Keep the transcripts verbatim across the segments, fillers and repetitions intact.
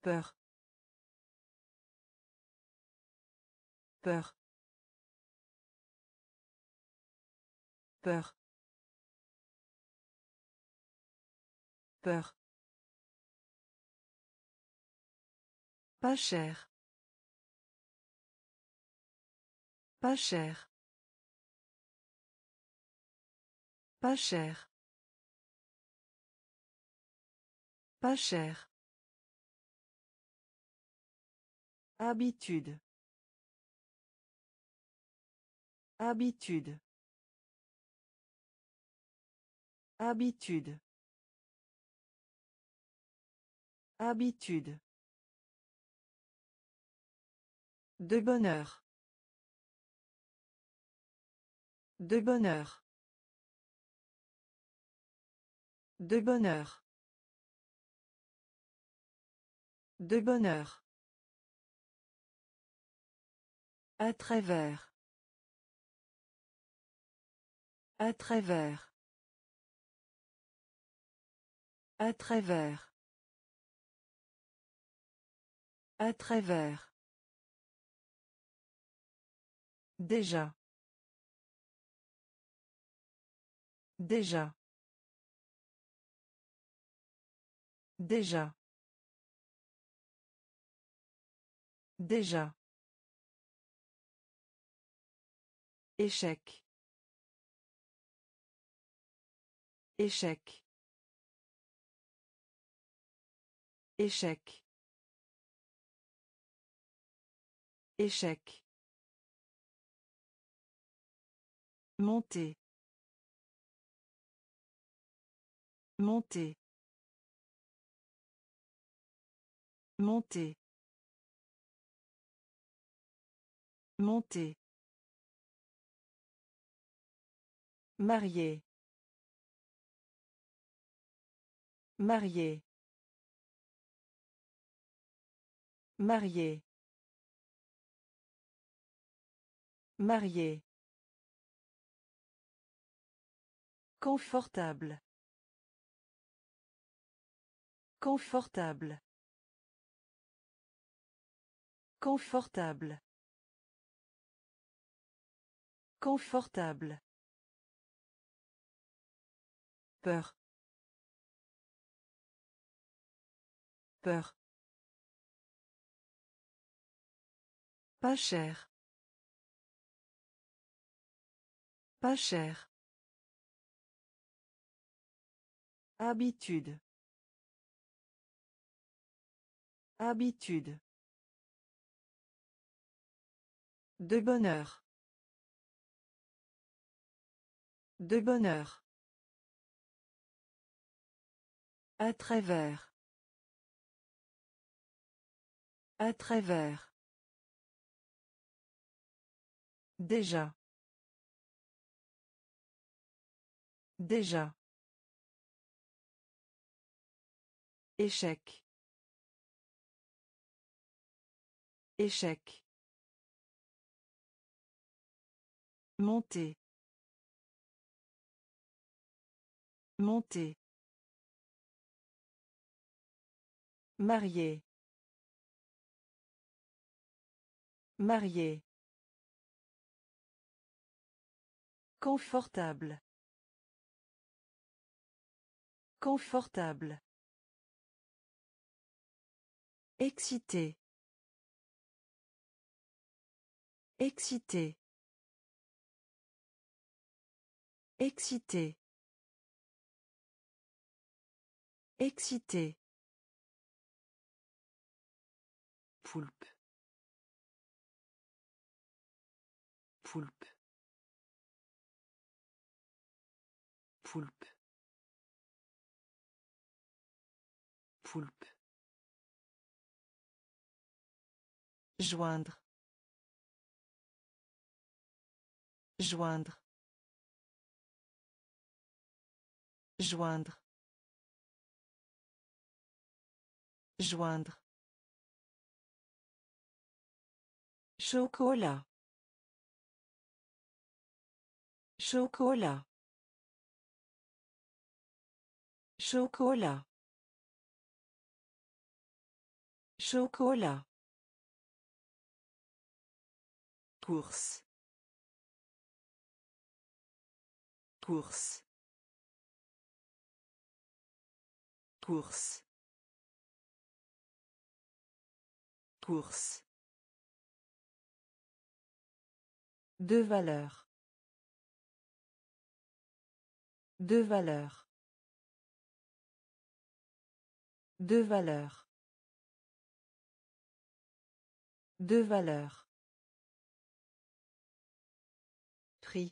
Peur. Peur. Peur. Peur. Pas cher. Pas cher. Pas cher. Pas cher. Habitude. Habitude. Habitude. Habitude. De bonheur. De bonheur. De bonheur. De bonheur. À travers. À travers. À travers. À travers. Déjà. Déjà. Déjà. Déjà. Échec. Échec. Échec. Échec. Monter. Monter. Monter. Monter. Marié. Marié. Marié. Marié. Confortable. Confortable. Confortable. Confortable. Peur. Peur. Pas cher. Pas cher. Habitude. Habitude. De bonheur. De bonheur. À travers. À travers. Déjà. Déjà. Échec. Échec. Monter. Monter. Marié. Marié. Confortable. Confortable. Excité. Excité. Excité. Excité. Poulpe. Poulpe. Poulpe. Poulpe. Joindre. Joindre. Joindre. Joindre. Chocolat. Chocolat. Chocolat. Chocolat. Course. Course. Course. Course. De valeur. De valeur. De valeur. De valeur. Prix.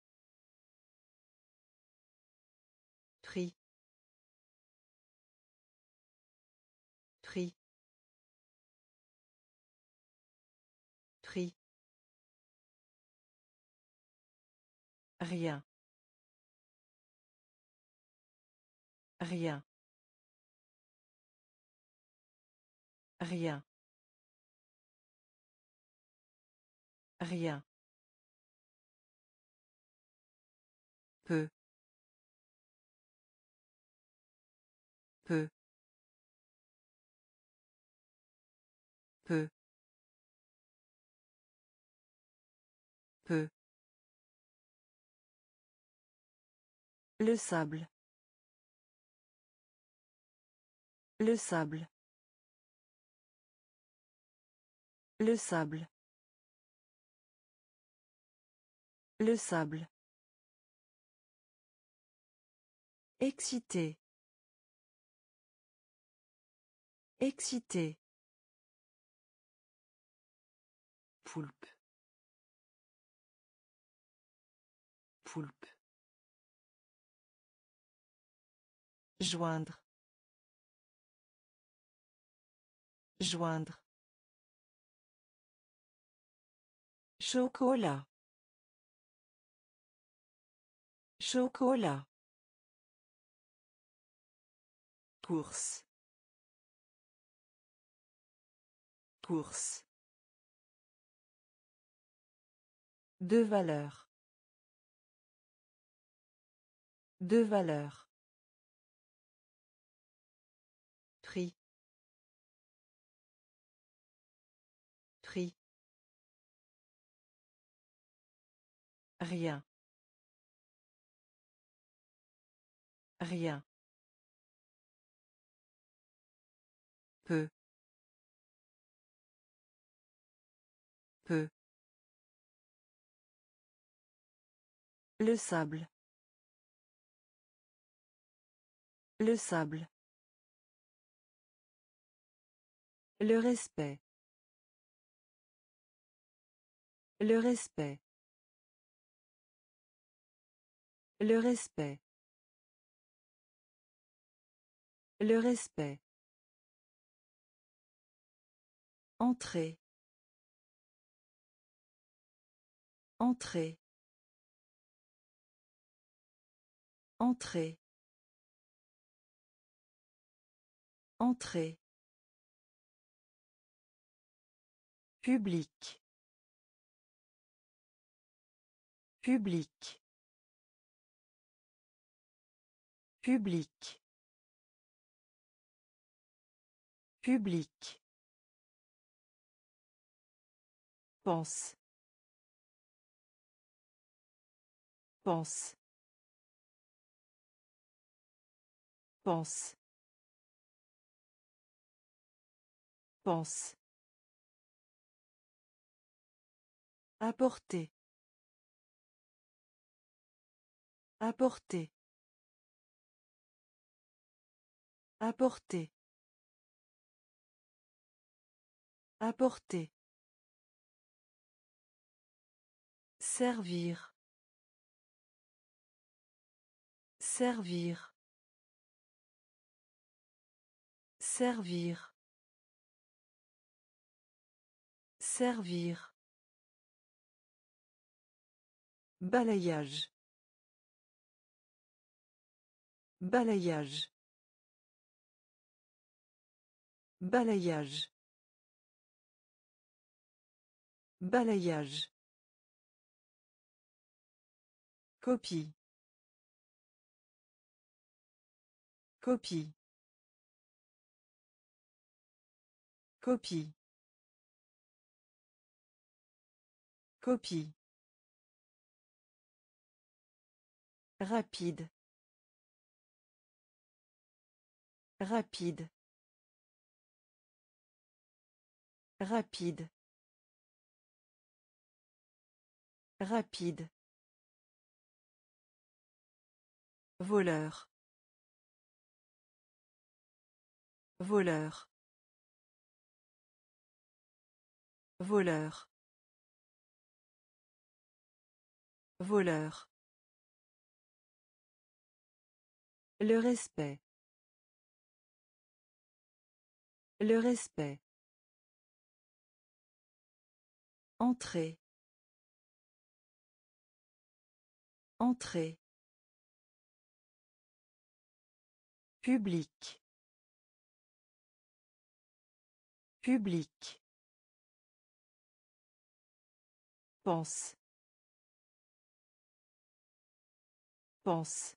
Prix. Prix. Prix. Rien. Rien. Rien. Rien. Peu. Peu. Peu. Peu. Le sable. Le sable. Le sable. Le sable. Excité. Excité. Poulpe. Poulpe. Joindre. Joindre. Chocolat. Chocolat. Course. Course. De valeur. De valeur. Prix. Prix. Rien. Rien. Peu. Peu. Le sable. Le sable. Le respect. Le respect. Le respect. Le respect. Entrée. Entrée. Entrée. Entrée. Public. Public. Public. Public. Pense. Pense. Pense. Pense. Apporter. Apporter. Apporter. Apporter. Servir. Servir. Servir. Servir. Balayage. Balayage. Balayage. Balayage. Copie. Copie. Copie. Copie. Rapide. Rapide. Rapide. Rapide. Voleur. Voleur. Voleur. Voleur. Le respect. Le respect. Entrée. Entrée. Public. Public. Pense. Pense.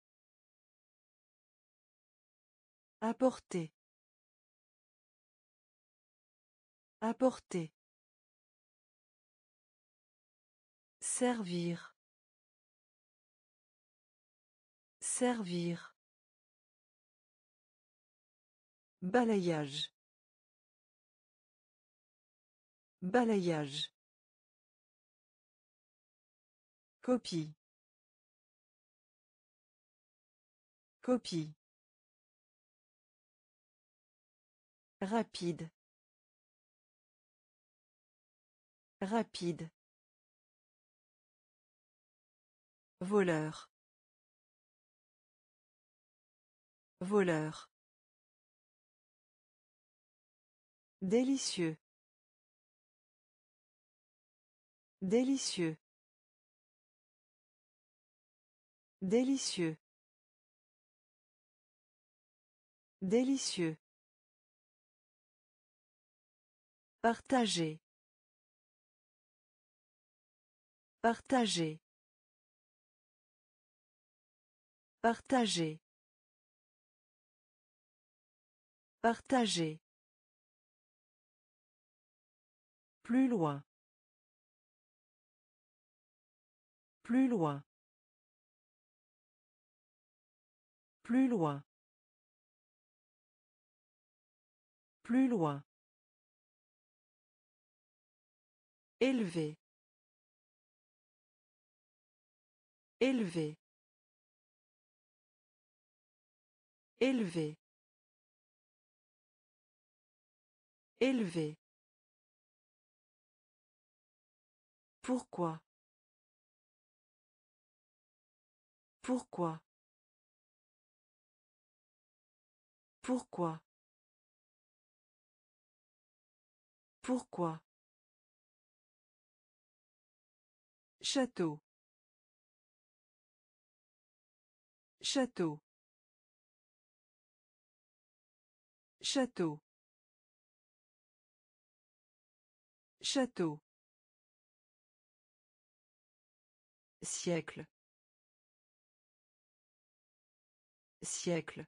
Apporter. Apporter. Servir. Servir. Balayage. Balayage. Copie. Copie. Rapide. Rapide. Voleur. Voleur. Délicieux. Délicieux. Délicieux. Délicieux. Partager. Partager. Partager. Partager. Plus loin. Plus loin. Plus loin. Plus loin. Élevé. Élevé. Élevé. Élevé. Pourquoi? Pourquoi? Pourquoi? Pourquoi? Château. Château. Château. Château. Siècle. Siècle.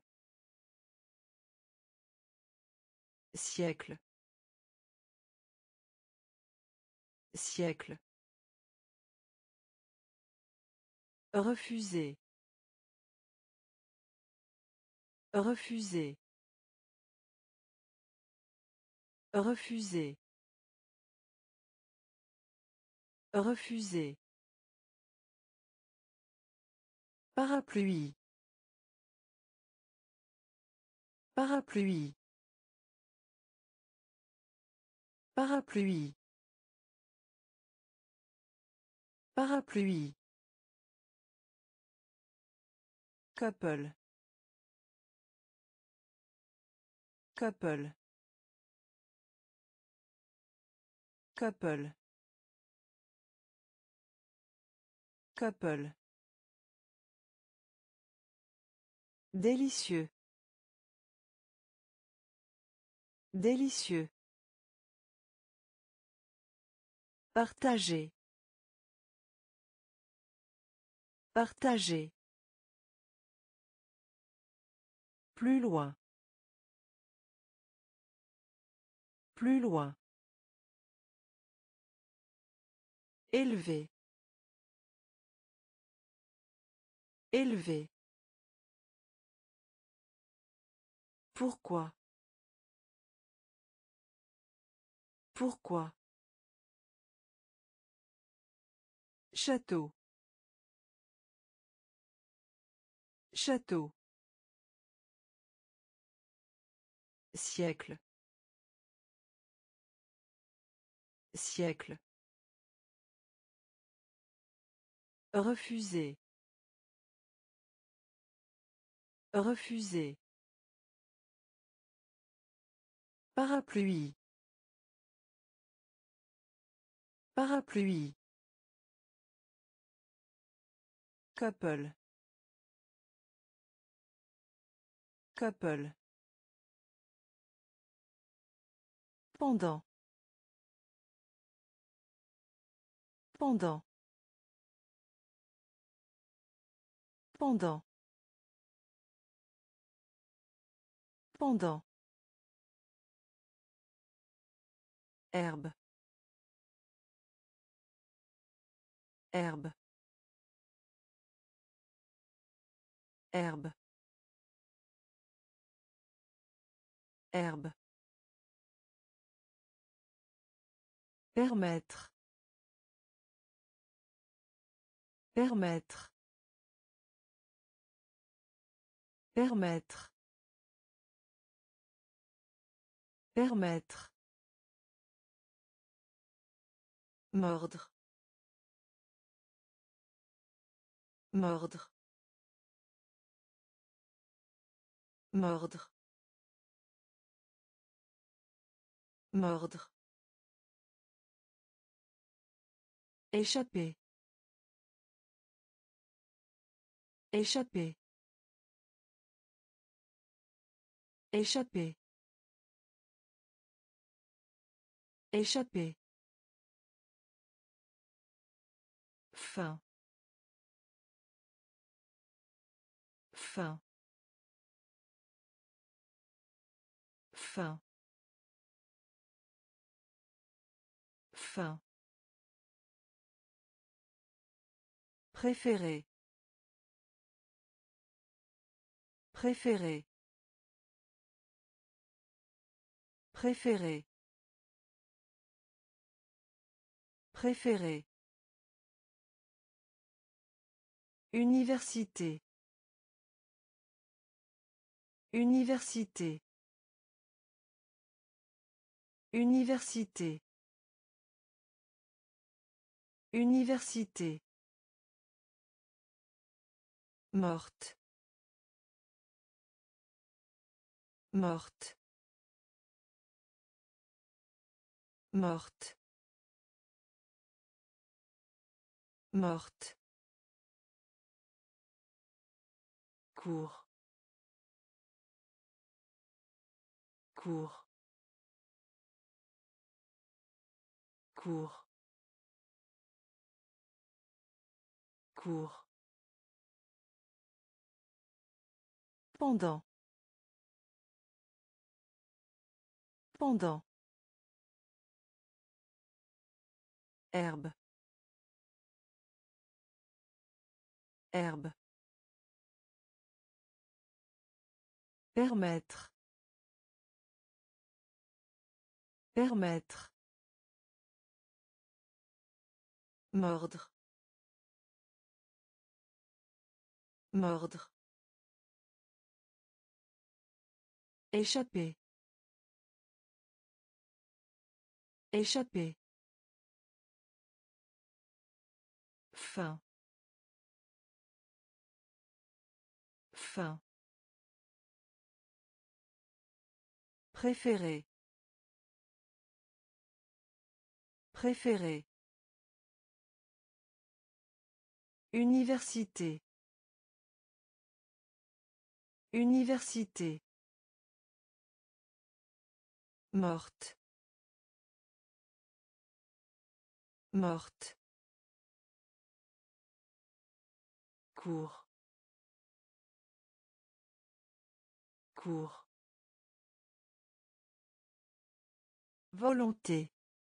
Siècle. Siècle. Refuser. Refuser. Refuser. Refuser. Parapluie. Parapluie. Parapluie. Parapluie. Couple. Couple. Couple. Couple. Délicieux. Délicieux. Partager. Partager. Plus loin. Plus loin. Élevé. Élevé. Pourquoi? Pourquoi? Château. Château. Siècle. Siècle. Refuser. Refuser. Parapluie. Parapluie. Couple. Couple. Pendant. Pendant. Pendant. Pendant. Herbe. Herbe. Herbe. Herbe. Permettre. Permettre. Permettre. Permettre. Mordre. Mordre. Mordre. Mordre. Échapper. Échapper. Échapper. Échapper. Fin. Fin. Fin. Fin. Préféré. Préféré. Préféré. Préféré. Université. Université. Université. Université. Morte. Morte. Morte. Morte. Cours. Cours. Cours. Cours. Pendant. Pendant. Herbe. Herbe. Permettre. Permettre. Mordre. Mordre. Échapper. Échapper. Fin. Fin. Préféré. Préféré. Université. Université. Morte. Morte. Cours. Cours. Volonté.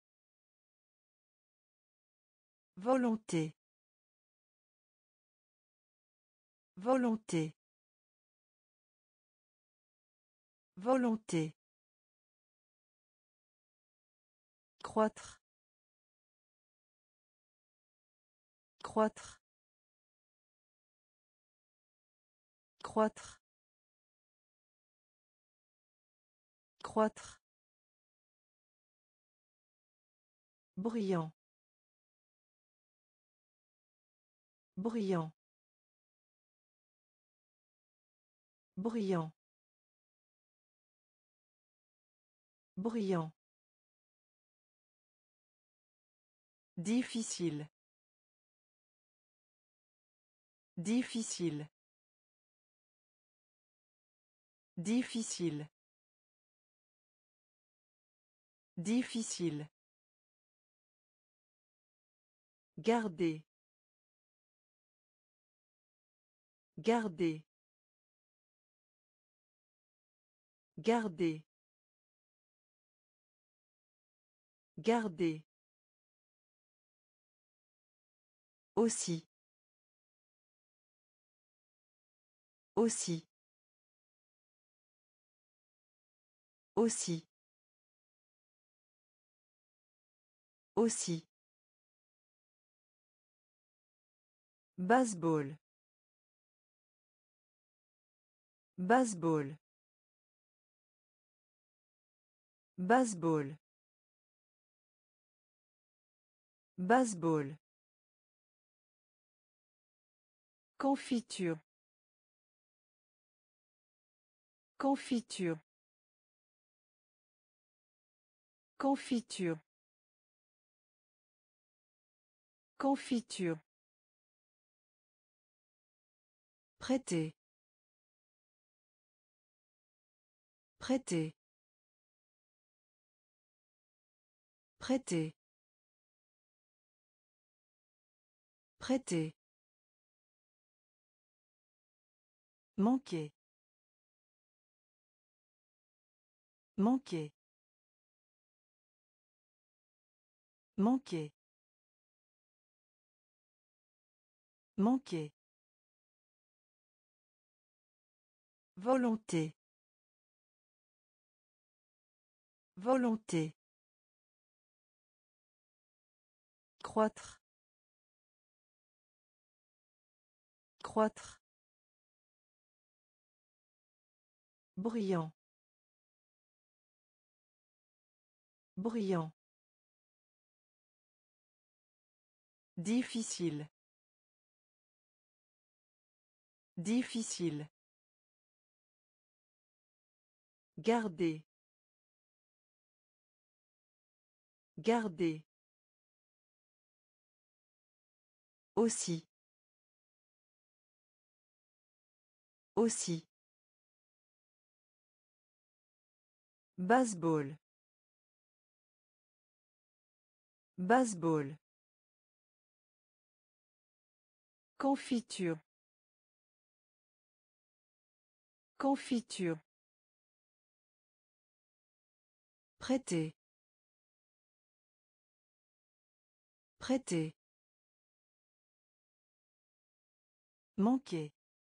Volonté. Volonté. Volonté. Croître. Croître. Croître. Croître. Bruyant. Bruyant. Bruyant. Bruyant. Difficile. Difficile. Difficile. Difficile. Garder. Garder. Garder. Garder. Aussi. Aussi. Aussi. Aussi. Baseball. Baseball. Baseball. Baseball. Confiture. Confiture. Confiture. Confiture. Prêter. Prêter. Prêter. Prêter. Manquer. Manquer. Manquer. Manquer. Volonté. Volonté. Croître. Croître. Bruyant. Bruyant. Difficile. Difficile. Garder. Garder. Aussi. Aussi. Baseball. Baseball. Confiture. Confiture. Prêter. Prêter. Manquer.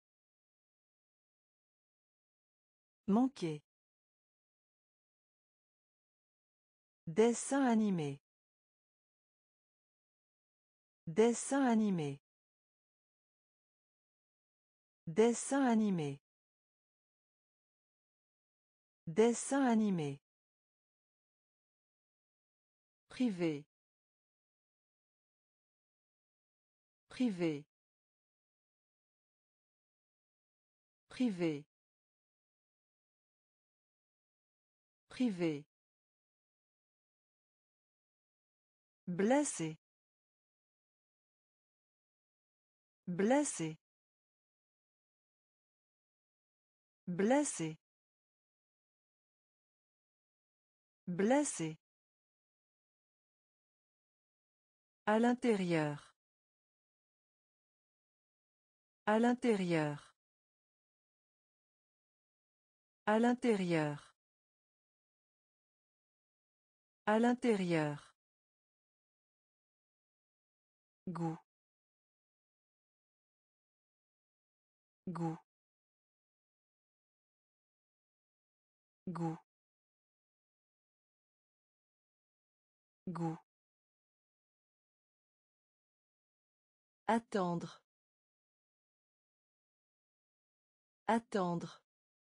Manquer. Dessin animé. Dessin animé. Dessin animé. Dessin animé. Privé. Privé. Privé. Privé. Blessé. Blessé. Blessé. Blessé. À l'intérieur. À l'intérieur. À l'intérieur. À l'intérieur. Goût. Goût. Goût. Goût. Attendre. Attendre.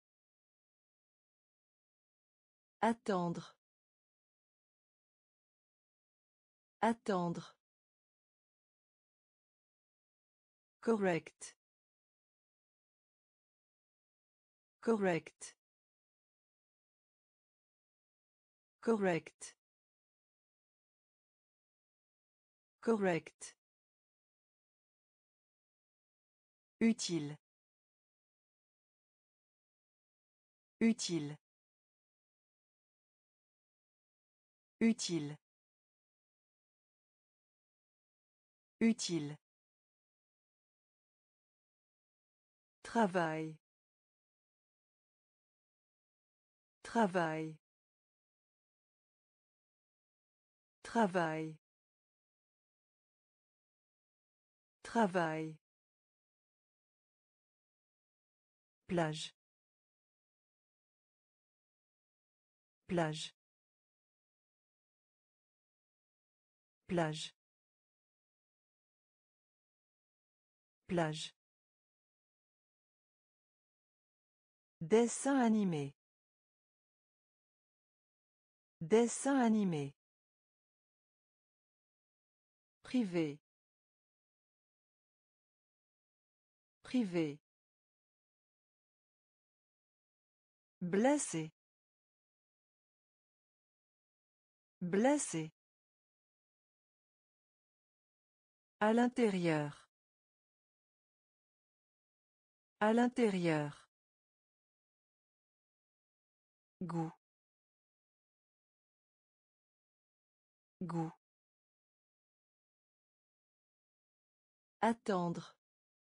Attendre. Attendre. Correct. Correct. Correct. Correct. Utile. Utile. Utile. Utile. Travail. Travail. Travail. Travail. Plage. Plage. Plage. Plage. Dessin animé. Dessin animé. Privé. Privé. Blessé. Blessé. À l'intérieur. À l'intérieur. Goût. Goût. Attendre.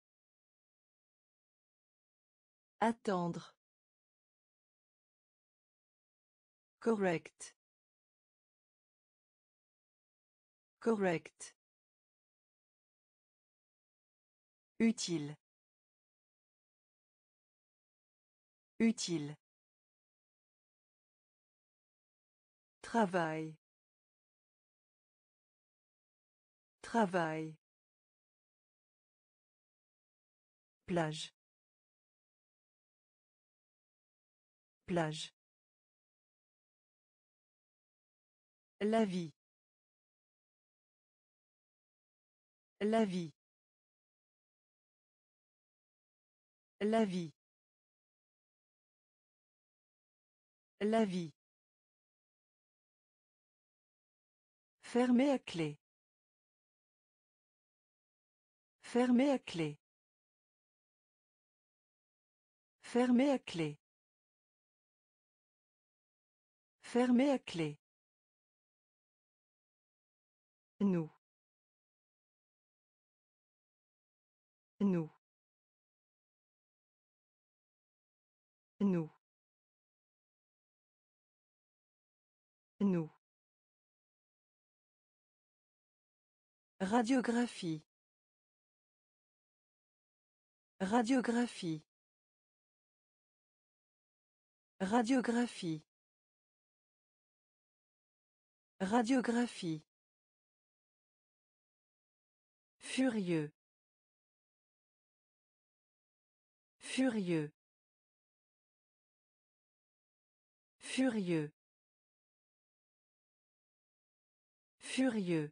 Attendre. Correct. Correct. Utile. Utile. Travail. Travail. Plage. Plage. La vie. La vie. La vie. La vie. Fermé à clé. Fermé à clé. Fermé à clé. Fermé à clé. Nous. Nous. Nous. Nous. Radiographie. Radiographie. Radiographie. Radiographie. Furieux. Furieux. Furieux. Furieux.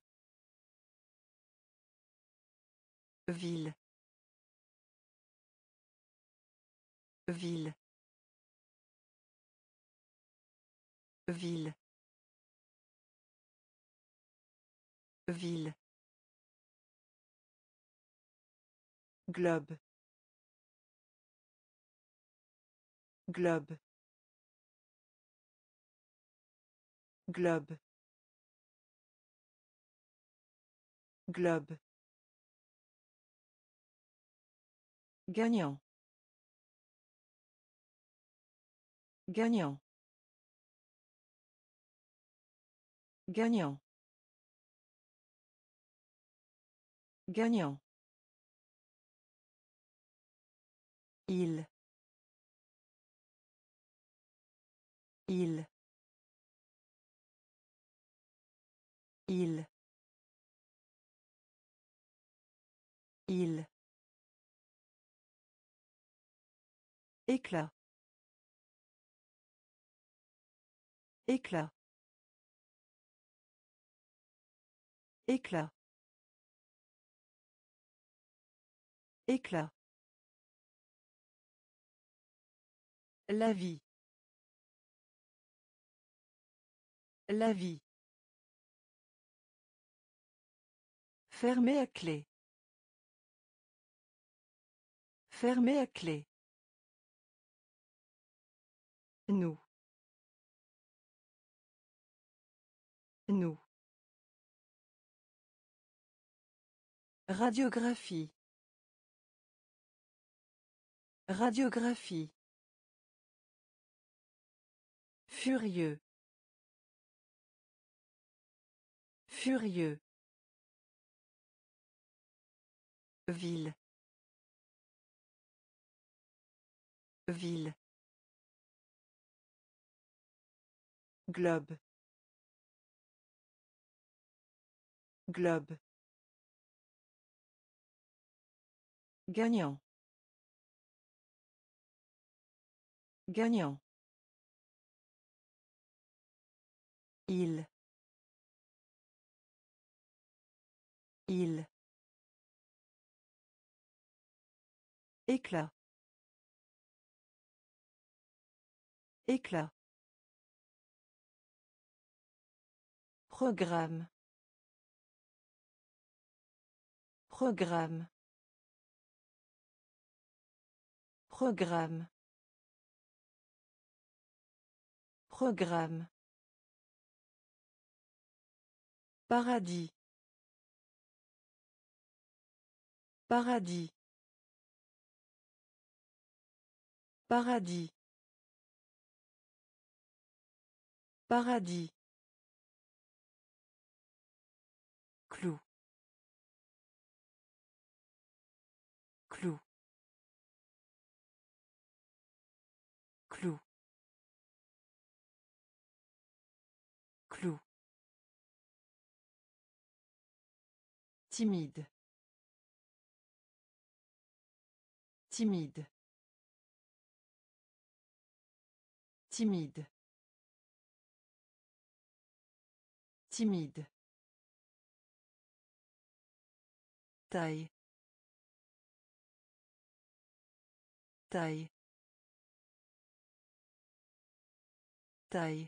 Ville. Ville. Ville. Ville. Globe. Globe. Globe. Globe. Gagnant. Gagnant. Gagnant. Gagnant. Il. Il. Il. Il. Éclat. Éclat. Éclat. Éclat. La vie. La vie. Fermé à clé. Fermé à clé. Nous. Nous. Radiographie. Radiographie. Furieux. Furieux. Ville. Ville. Globe. Globe. Gagnant. Gagnant. Il. Il. Éclat. Éclat. Programme. Programme. Programme. Programme. Paradis. Paradis. Paradis. Paradis. Clou. Clou. Clou. Clou. Timide. Timide. Timide. Timide. Taille. Taille. Taille.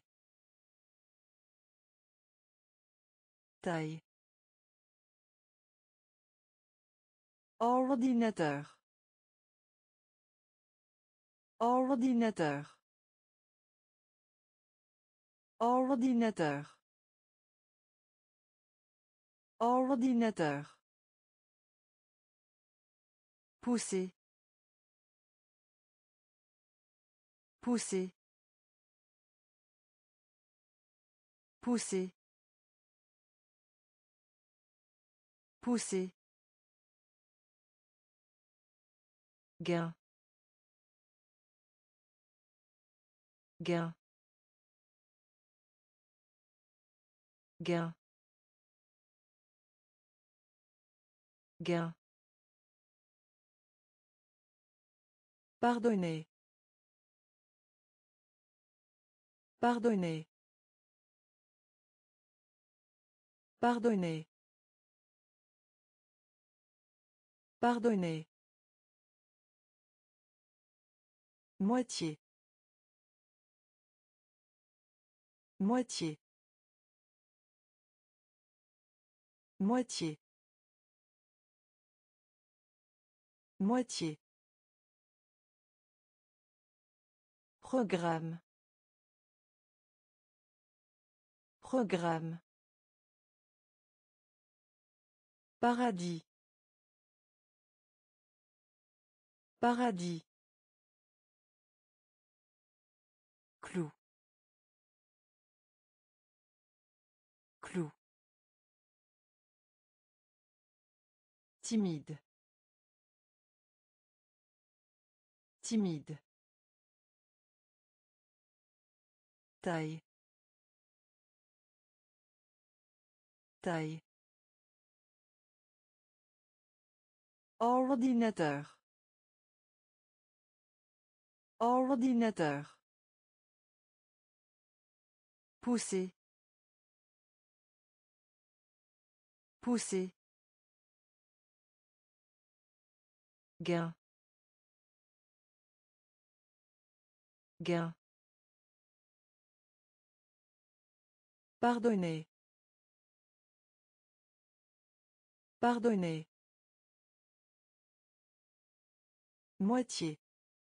Taille. Ordinateur. Ordinateur. Ordinateur. Ordinateur. Pousser. Pousser. Pousser. Pousser. Gain. Gain. Gain. Gain. Pardonner. Pardonner. Pardonner. Pardonner. Moitié. Moitié. Moitié. Moitié. Programme. Programme. Paradis. Paradis. Clou. Timide. Timide. Taille. Taille. Ordinateur. Ordinateur. Pousser. Pousser. Gain. Gain. Pardonner. Pardonner. Moitié.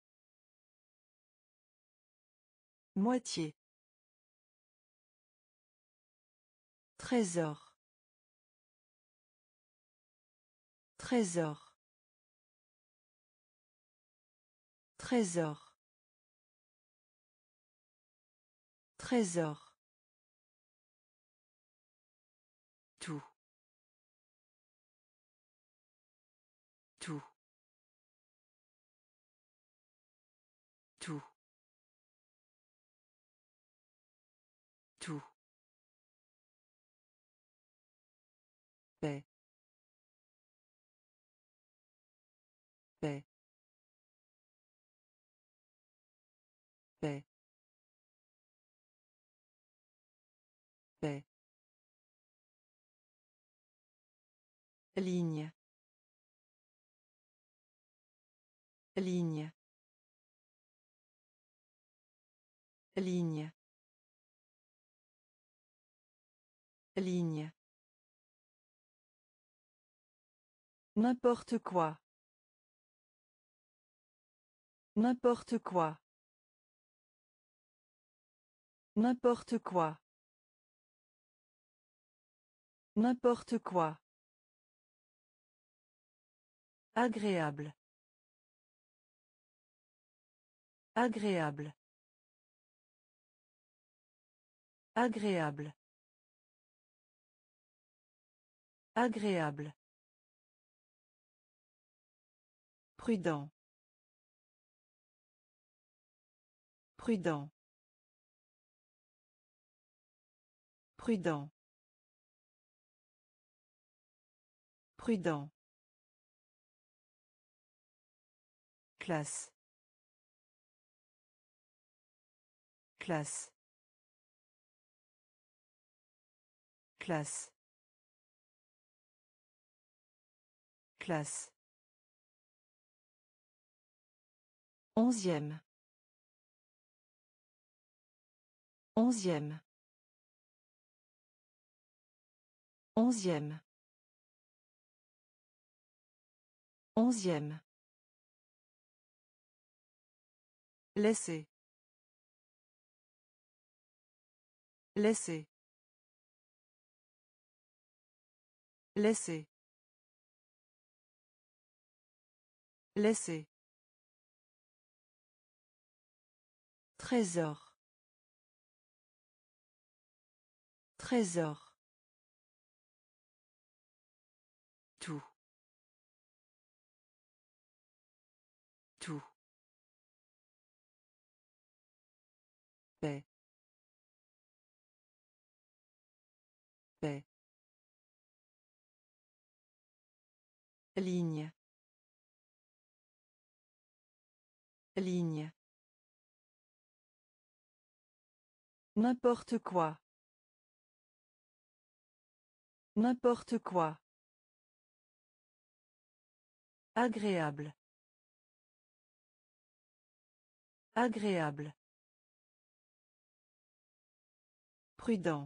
Moitié. Trésor. Trésor. Trésor. Trésor. Tout. Tout. Tout. Tout. Paix. Paix. Paix. Paix. Ligne. Ligne. Ligne. Ligne. N'importe quoi. N'importe quoi. N'importe quoi. N'importe quoi. Agréable. Agréable. Agréable. Agréable. Prudent. Prudent. Prudent. Prudent. Classe. Classe. Classe. Classe. Onzième. Onzième. Onzième. Onzième. Laisser. Laisser. Laisser. Laisser. Trésor. Trésor. Tout. Tout. Paix. Paix. Ligne. Ligne. N'importe quoi. N'importe quoi. Agréable. Agréable. Prudent.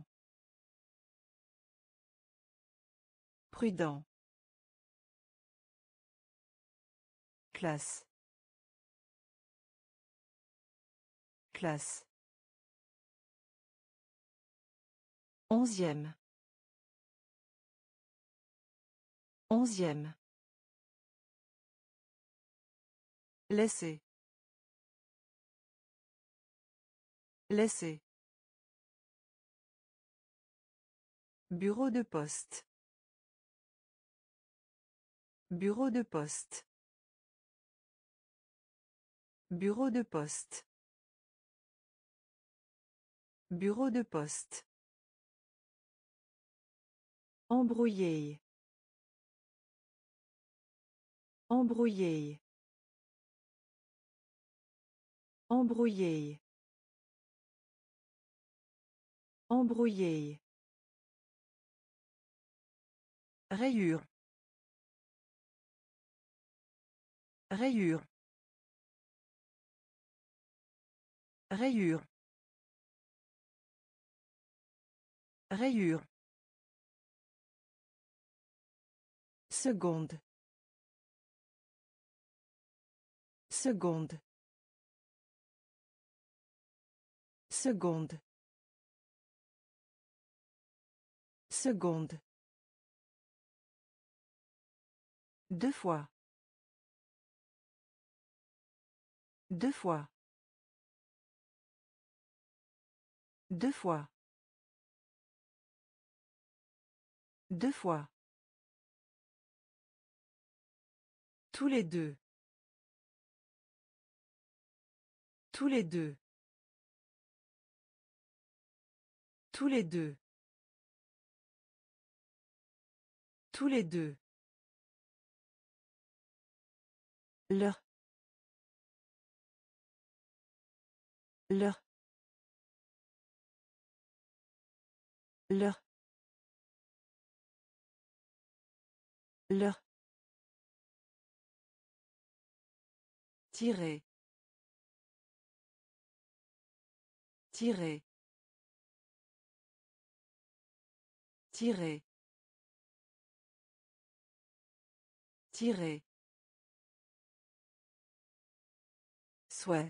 Prudent. Classe. Classe. Onzième. Onzième. Laisser. Laisser. Bureau de poste. Bureau de poste. Bureau de poste. Bureau de poste. Embrouiller. Embrouiller. Embrouiller. Embrouiller. Rayure. Rayure. Rayure. Rayure. Seconde. Seconde. Seconde. Seconde. Deux fois. Deux fois. Deux fois. Deux fois. Tous les deux. Tous les deux. Tous les deux. Tous les deux. Leur. Leur. Leur. Leur. Tirer. Tirer. Tirer. Tirer. Souhait.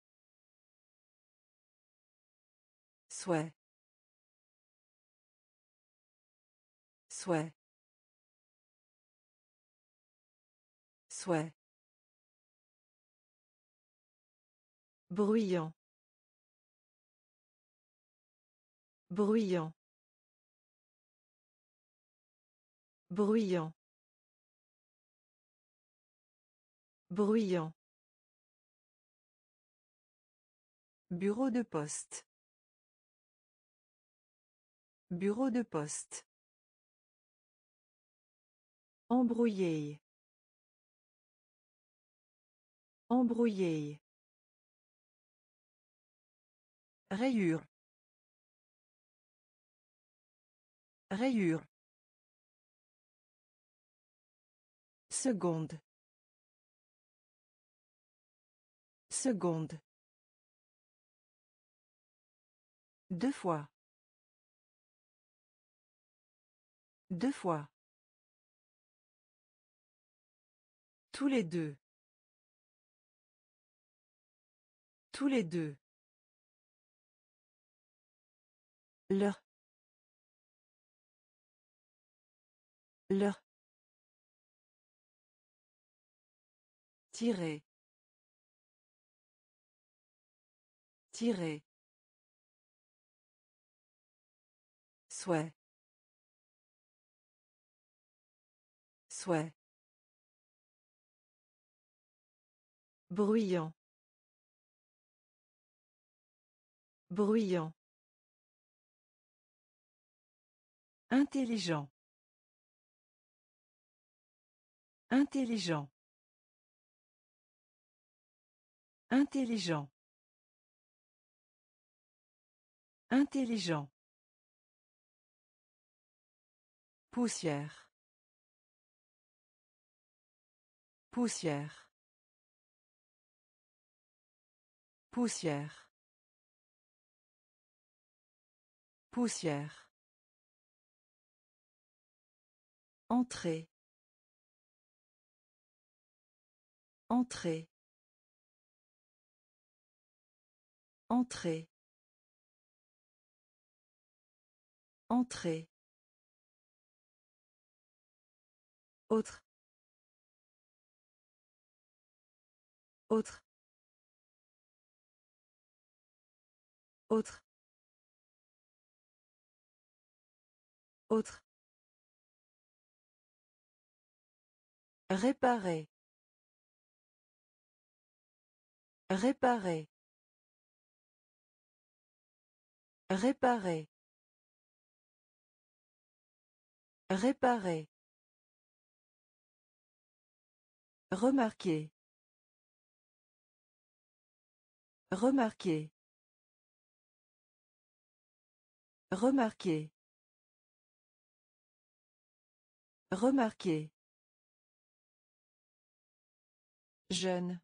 Souhait. Souhait. Souhait. Bruyant. Bruyant. Bruyant. Bruyant. Bureau de poste. Bureau de poste. Embrouiller. Embrouiller. Rayure. Rayure. Seconde. Seconde. Deux fois. Deux fois. Tous les deux. Tous les deux. Leur. Leur. Tirer. Tirer. Souhait. Souhait. Bruyant. Bruyant. Intelligent. Intelligent. Intelligent. Intelligent. Poussière. Poussière. Poussière. Poussière. Entrée. Entrée. Entrée. Entrée. Autre. Autre. Autre. Autre. Réparer. Réparer. Réparer. Réparer. Remarquer. Remarquer. Remarquer. Remarquer. Jeune.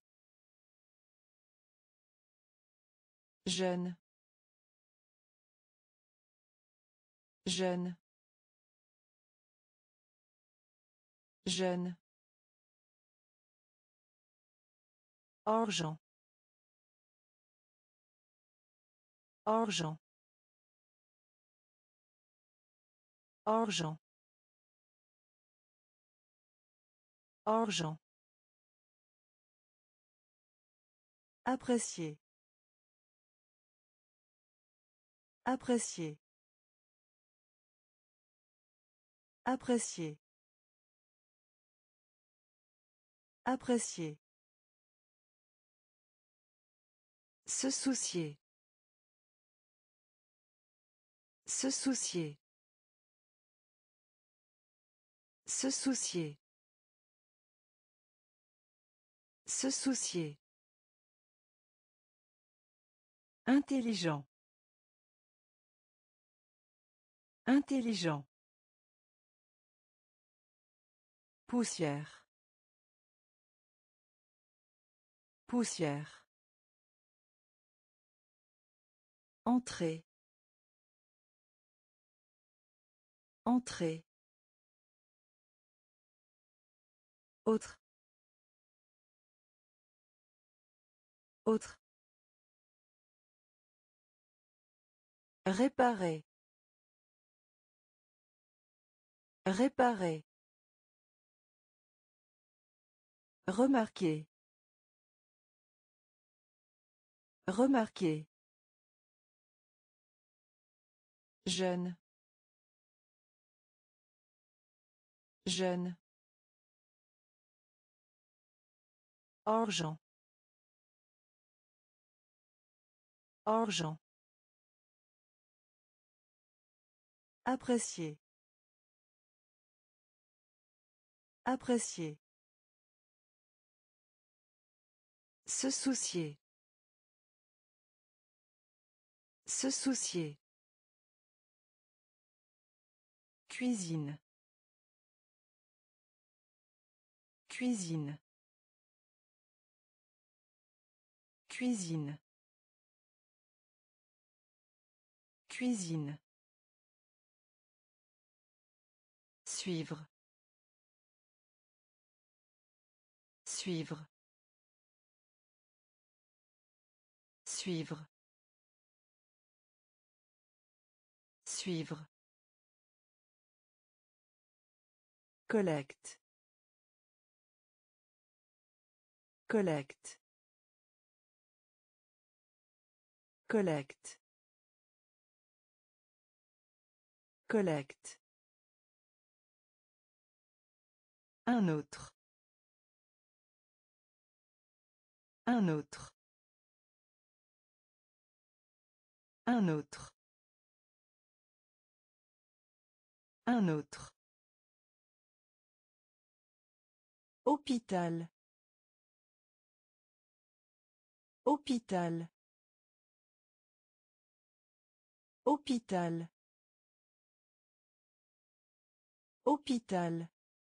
Jeune. Jeune. Jeune. Argent. Argent. Argent. Argent. Apprécier. Apprécier. Apprécier. Apprécier. Se soucier. Se soucier. Se soucier. Se soucier. Intelligent. Intelligent. Poussière. Poussière. Entrée. Entrée. Autre. Autre. Réparer. Réparer. Remarquer. Remarquer. Jeune. Jeune. Argent. Argent. Apprécier. Apprécier. Se soucier. Se soucier. Cuisine. Cuisine. Cuisine. Cuisine. Suivre. Suivre. Suivre. Suivre. Collecte. Collecte. Collecte. Collecte. Un autre. Un autre. Un autre. Un autre. Hôpital. Hôpital. Hôpital. Hôpital.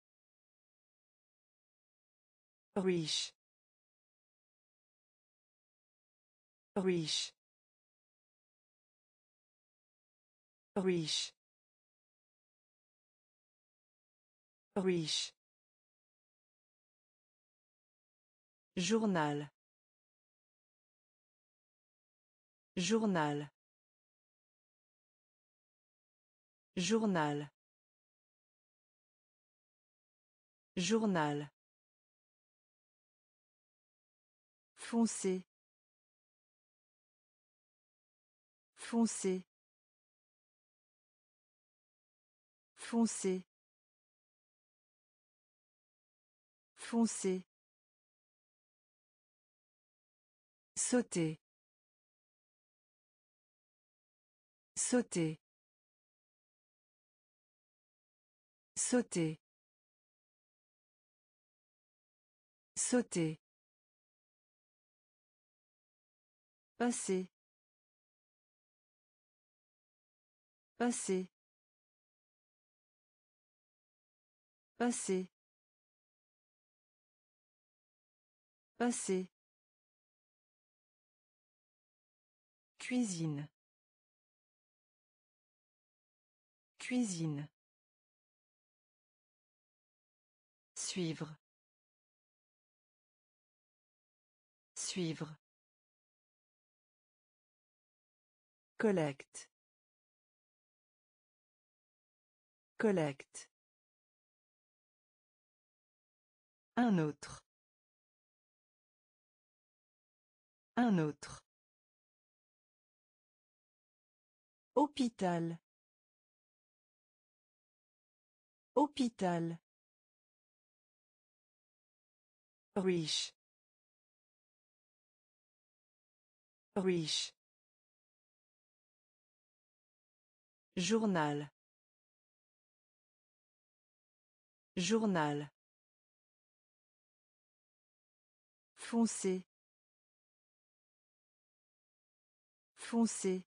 Riche. Riche. Riche. Riche. Journal. Journal. Journal. Journal. Foncé. Foncé. Foncé. Foncer. Sauter. Sauter. Sauter. Sauter. Passer. Passer. Passer. Passer. Cuisine. Cuisine. Suivre. Suivre. Collecte. Collecte. Un autre. Un autre. Hôpital. Hôpital. Riche. Riche. Journal. Journal. Foncer. Foncer.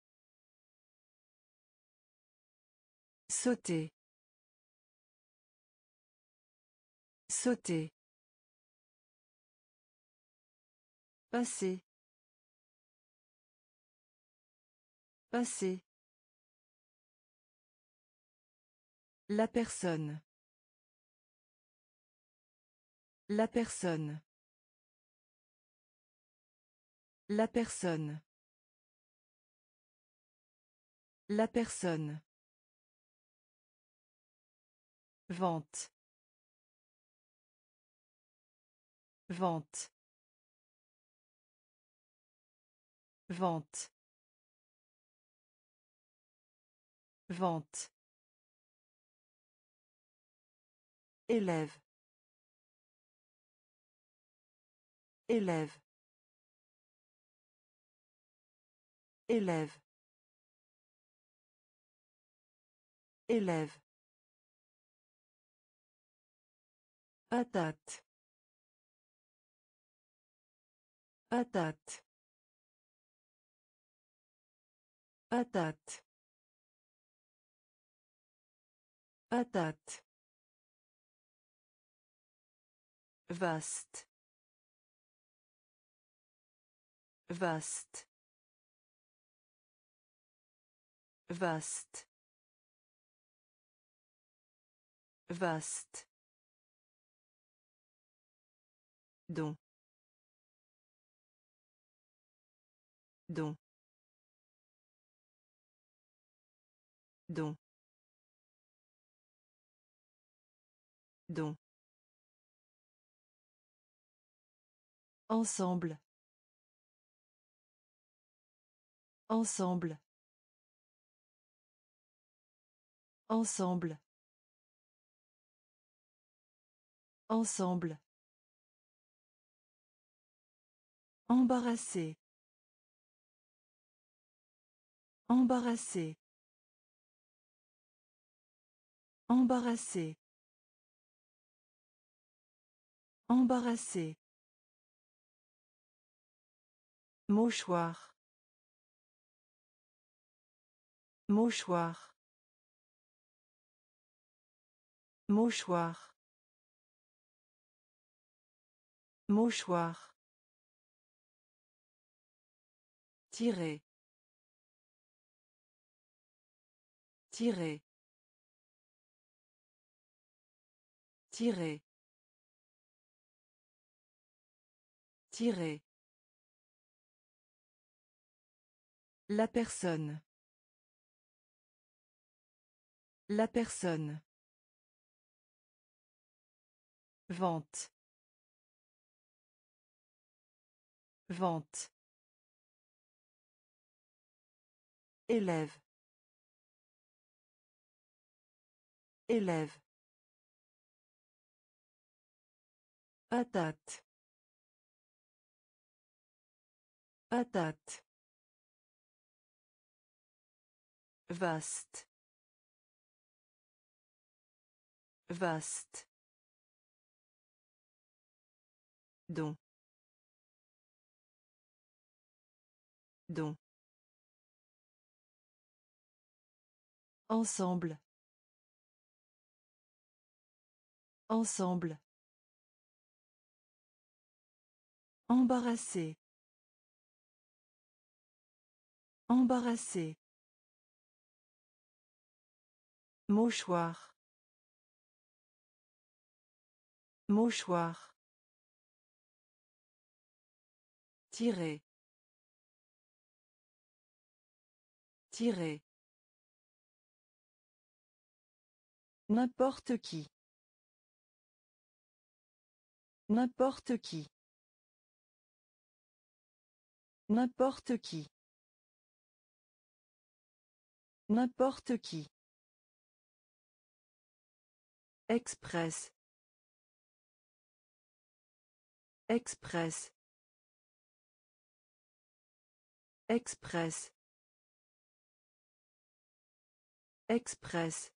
Sauter. Sauter. Passer. Passer. La personne. La personne. La personne. La personne. Vente. Vente. Vente. Vente. Élève. Élève. Élève. Élève. Patate. Patate. Patate. Patate. Vaste. Vaste. Vaste. Vaste. Don. Don. Don. Don. Ensemble. Ensemble. Ensemble. Ensemble. Embarrassé. Embarrassé. Embarrassé. Embarrassé. Mouchoir. Mouchoir. Mouchoir. Mouchoir. Tirer. Tirer. Tirer. Tirer. La personne. La personne. Vente. Vente. Élève. Élève. Patate. Patate. Vaste. Vaste. Don. Don. Ensemble. Ensemble. Embarrassé. Embarrassé. Mouchoir. Mouchoir. Tirer. Tirer. N'importe qui. N'importe qui. N'importe qui. N'importe qui. Express. Express. Express. Express.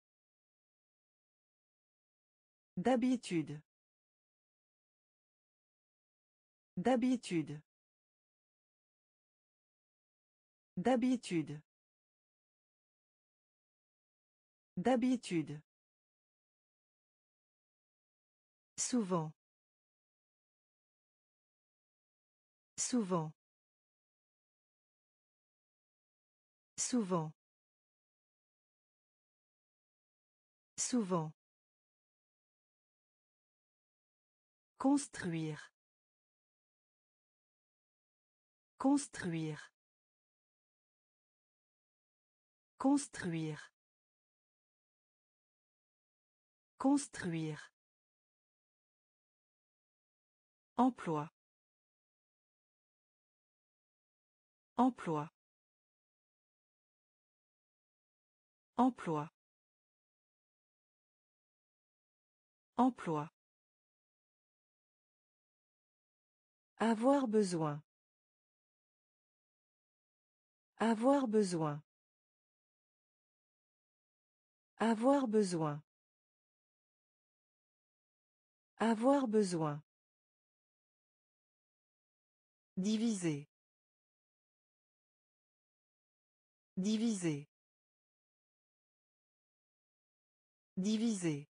D'habitude. D'habitude. D'habitude. D'habitude. Souvent. Souvent. Souvent. Souvent. Construire. Construire. Construire. Construire. Emploi. Emploi. Emploi. Emploi. Avoir besoin. Avoir besoin. Avoir besoin. Avoir besoin. Diviser. Diviser. Diviser.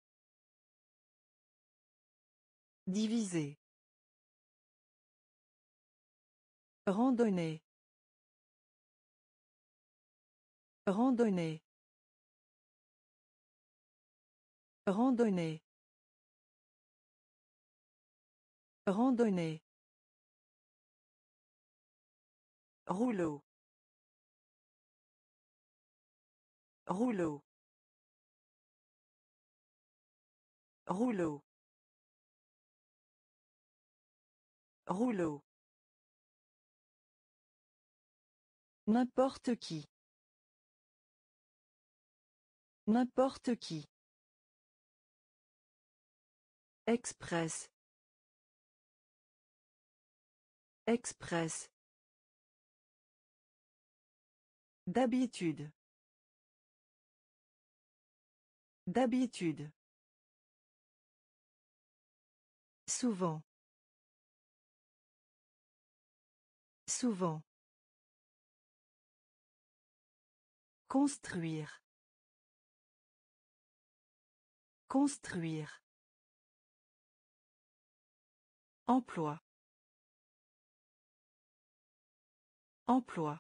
Diviser. Randonnée. Randonnée. Randonnée. Randonnée. Rouleau. Rouleau. Rouleau. Rouleau. N'importe qui. N'importe qui. Express. Express. D'habitude. D'habitude. Souvent. Souvent. Construire. Construire. Emploi. Emploi.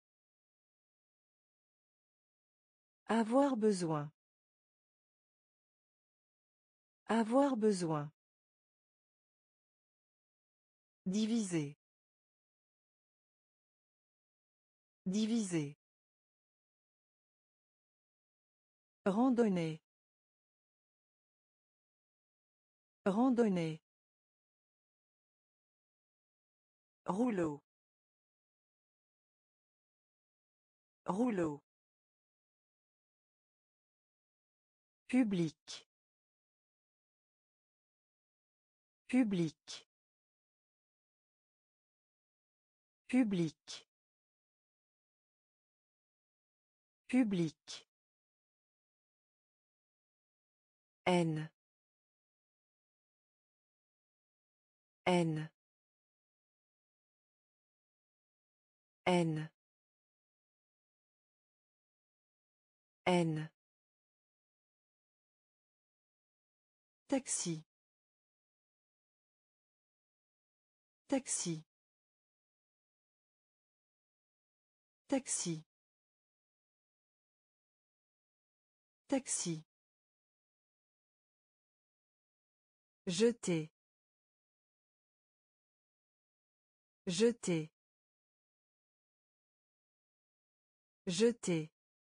Avoir besoin. Avoir besoin. Diviser. Diviser. Randonnée. Randonnée. Rouleau. Rouleau. Public. Public. Public. Public. N. N. N. N. Taxi. Taxi. Taxi. Taxi. Jeter. Jeter. Jeter.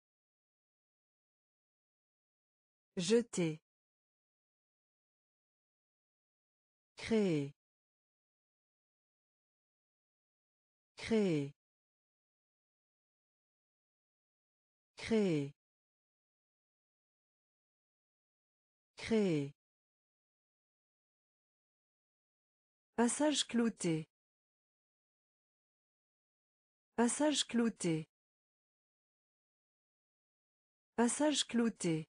Jeter. Créer. Créer. Créer. Créer. Passage clouté. Passage clouté. Passage clouté.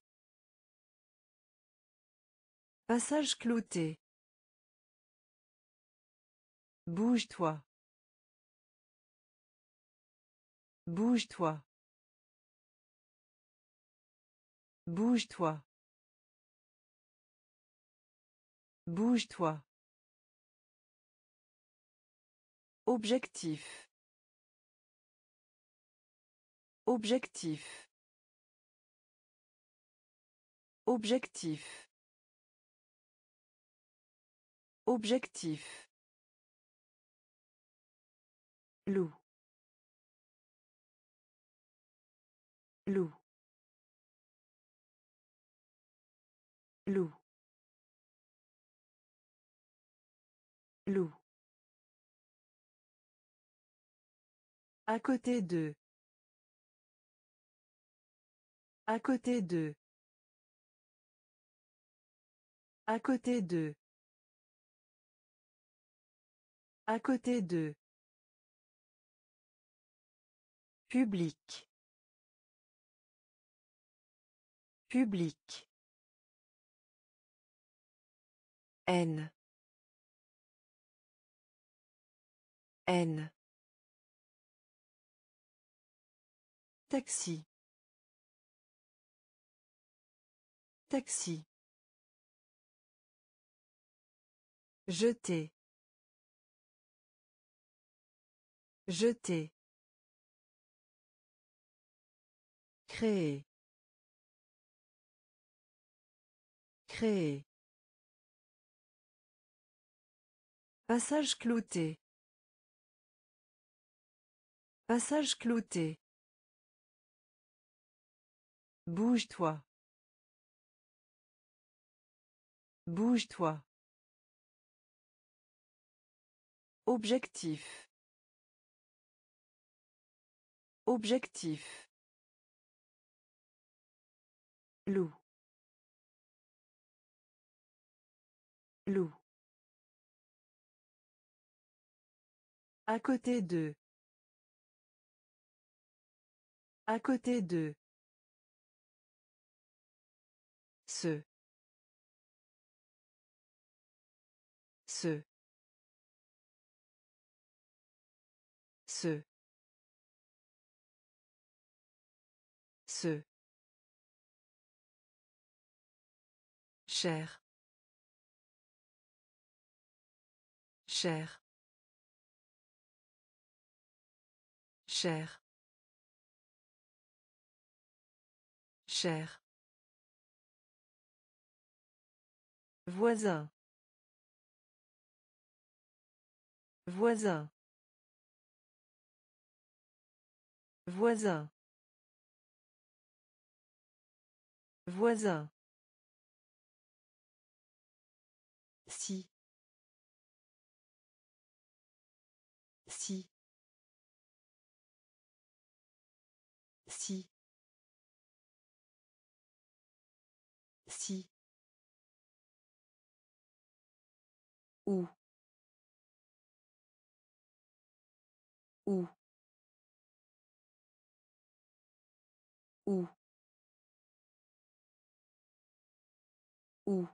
Passage clouté. Bouge-toi. Bouge-toi. Bouge-toi. Bouge-toi. Objectif. Objectif. Objectif. Objectif. Loup. Loup. Loup. Loup. À côté d'eux. À côté d'eux. À côté d'eux. À côté d'eux. Public. Public. N. N. Taxi. Taxi. Jeter. Jeter. Créer. Créer. Passage clouté. Passage clouté. Bouge-toi. Bouge-toi. Objectif. Objectif. Loup. Loup. À côté d'eux. À côté d'eux. Ce. Ce. Ce. Ce. Cher. Cher. Cher. Cher. Voisin. Voisin. Voisin. Voisin. Si. Si. Si. Si. Où. Où. Où. Où.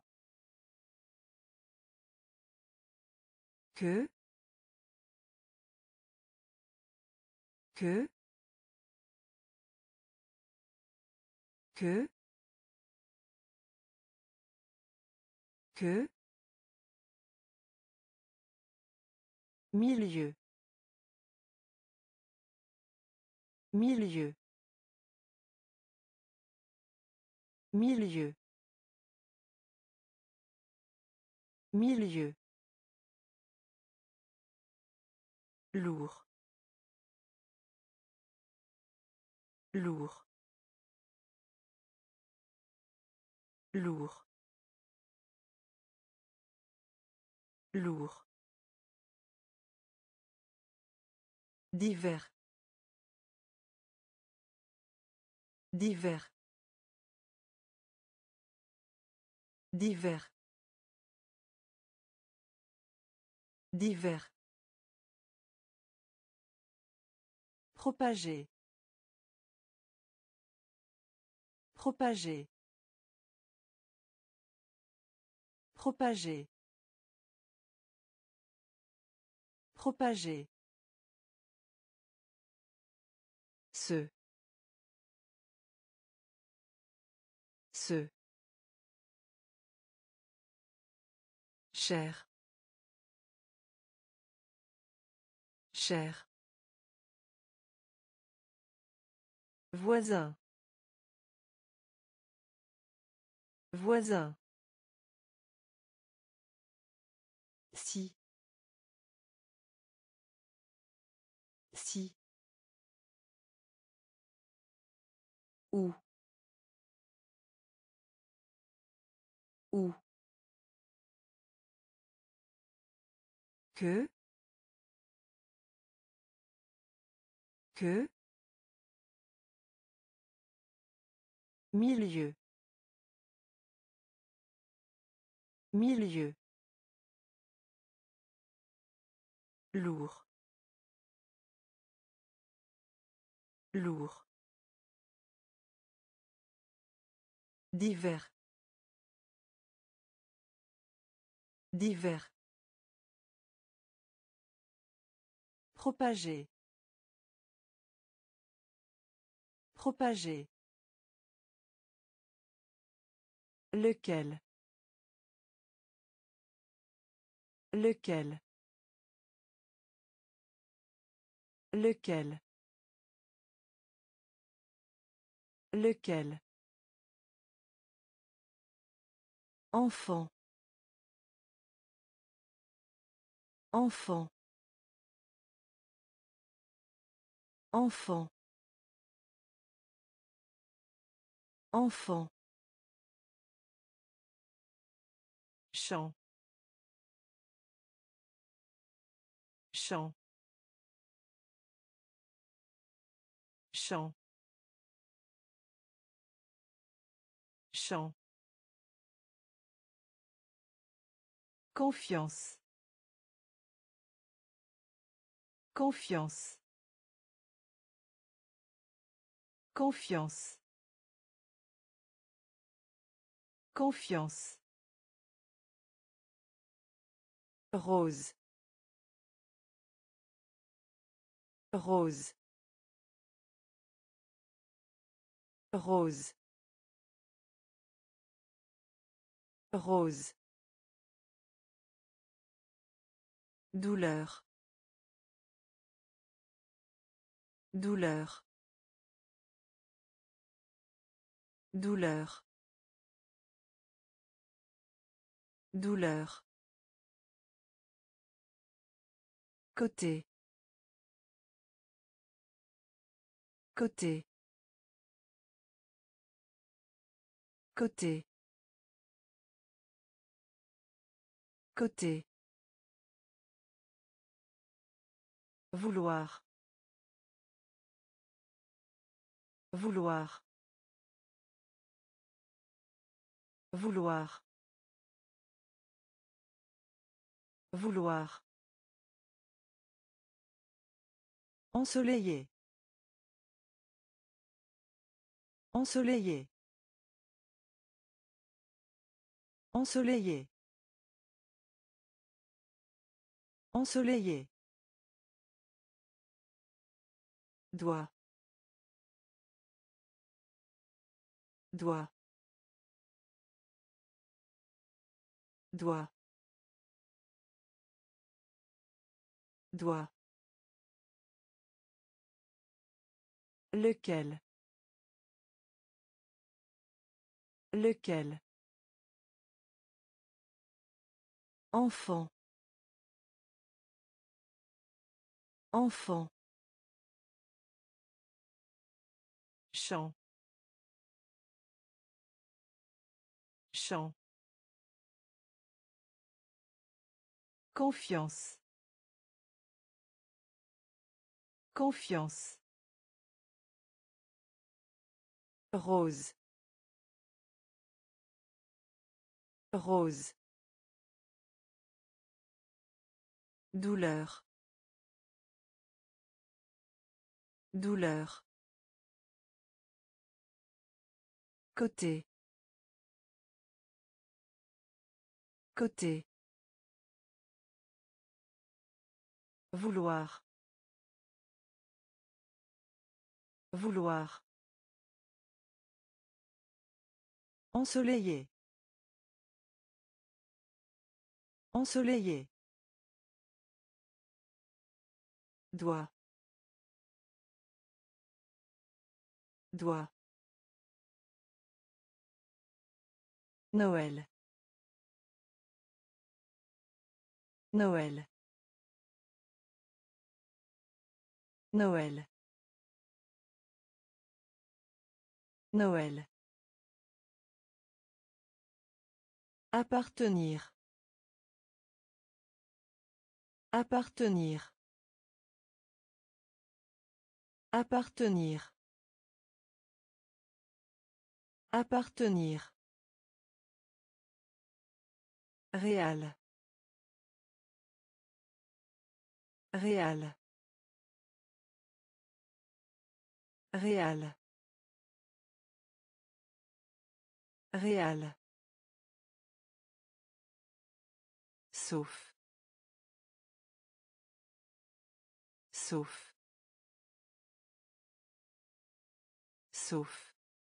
Que. Que. Que. Que. Milieu. Milieu. Milieu. Milieu. Lourd. Lourd. Lourd. Lourd. Divers. Divers. Divers. Divers. Propager. Propager. Propager. Propager. Ce. Ce. Cher. Cher. Voisin. Voisin. Si. Si. Où. Où. Que. Que. Milieu. Milieu. Lourd. Lourd. Divers. Divers. Propager. Propager. Lequel. Lequel. Lequel. Lequel. Enfant. Enfant. Enfant. Enfant. Champ. Champ. Champ. Champ. Confiance. Confiance. Confiance. Confiance. Rose. Rose. Rose. Rose. Douleur. Douleur. Douleur. Douleur. Côté. Côté. Côté. Côté. Vouloir. Vouloir. Vouloir. Vouloir. Ensoleillé. Ensoleillé. Ensoleillé. Ensoleillé. Doigt. Doigt. Doigt. Doigt. Lequel. Lequel. Enfant. Enfant. Champ. Champ. Confiance. Confiance. Rose. Rose. Douleur. Douleur. Côté. Côté. Vouloir. Vouloir. Ensoleillé. Ensoleillé. Doigt. Doigt. Noël. Noël. Noël. Noël. Appartenir. Appartenir. Appartenir. Appartenir. Réal. Réal. Réal. Réal. Sauf. Sauf. Sauf.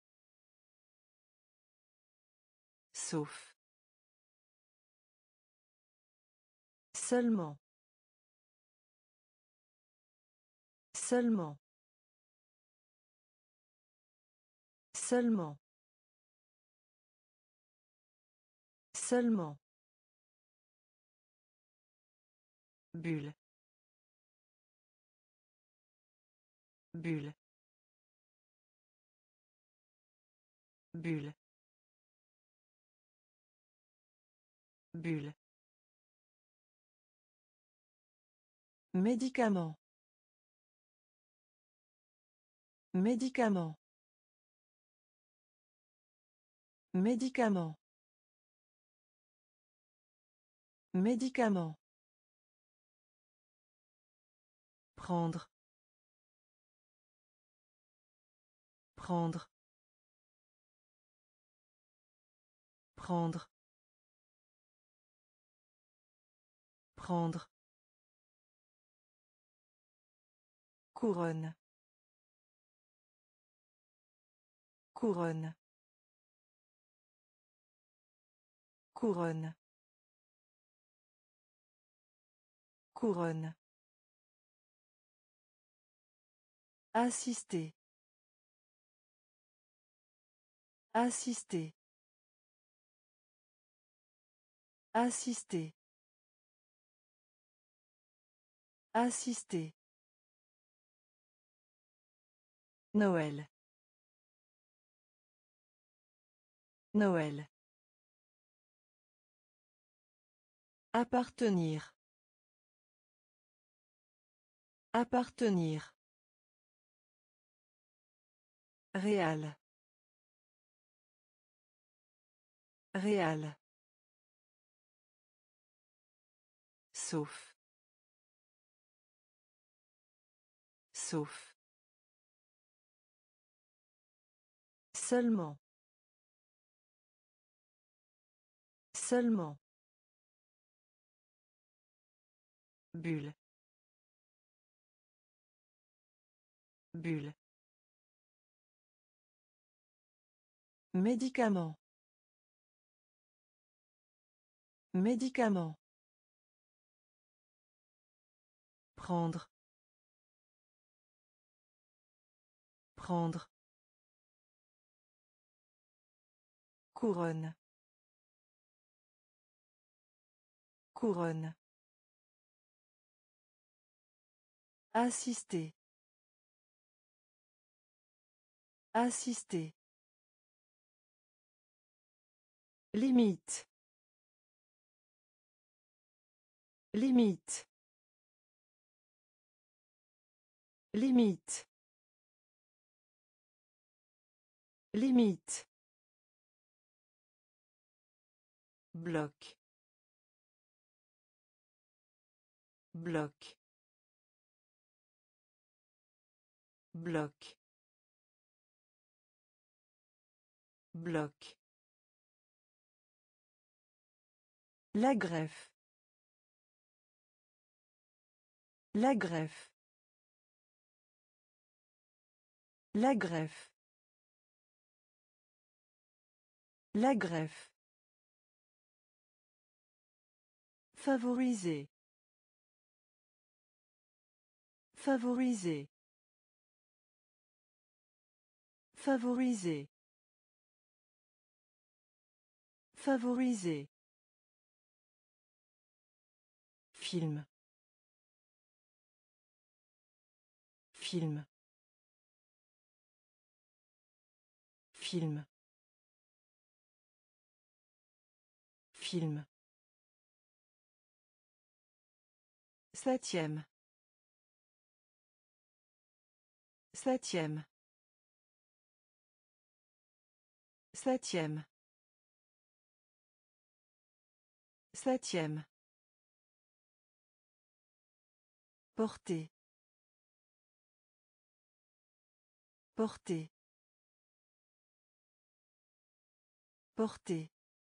Sauf. Seulement. Seulement. Seulement. Seulement. Bulle. Bulle. Bulle. Bulle. Médicament. Médicament. Médicament. Médicament. Prendre. Prendre. Prendre. Prendre. Couronne. Couronne. Couronne. Couronne. Assister. Assister. Assister. Assister. Noël. Noël. Appartenir. Appartenir. Réal. Réal. Sauf. Sauf. Seulement. Seulement. Bulle. Bulle. Médicament. Médicament. Prendre. Prendre. Couronne. Couronne. Assister. Assister. Limite. Limite. Limite. Limite. Bloc. Bloc. Bloc. Bloc. La greffe. La greffe. La greffe. La greffe. Favoriser. Favoriser. Favoriser. Favoriser. Film. Film. Film. Film. Septième. Septième. Septième. Septième. Porter. Porter. Porter.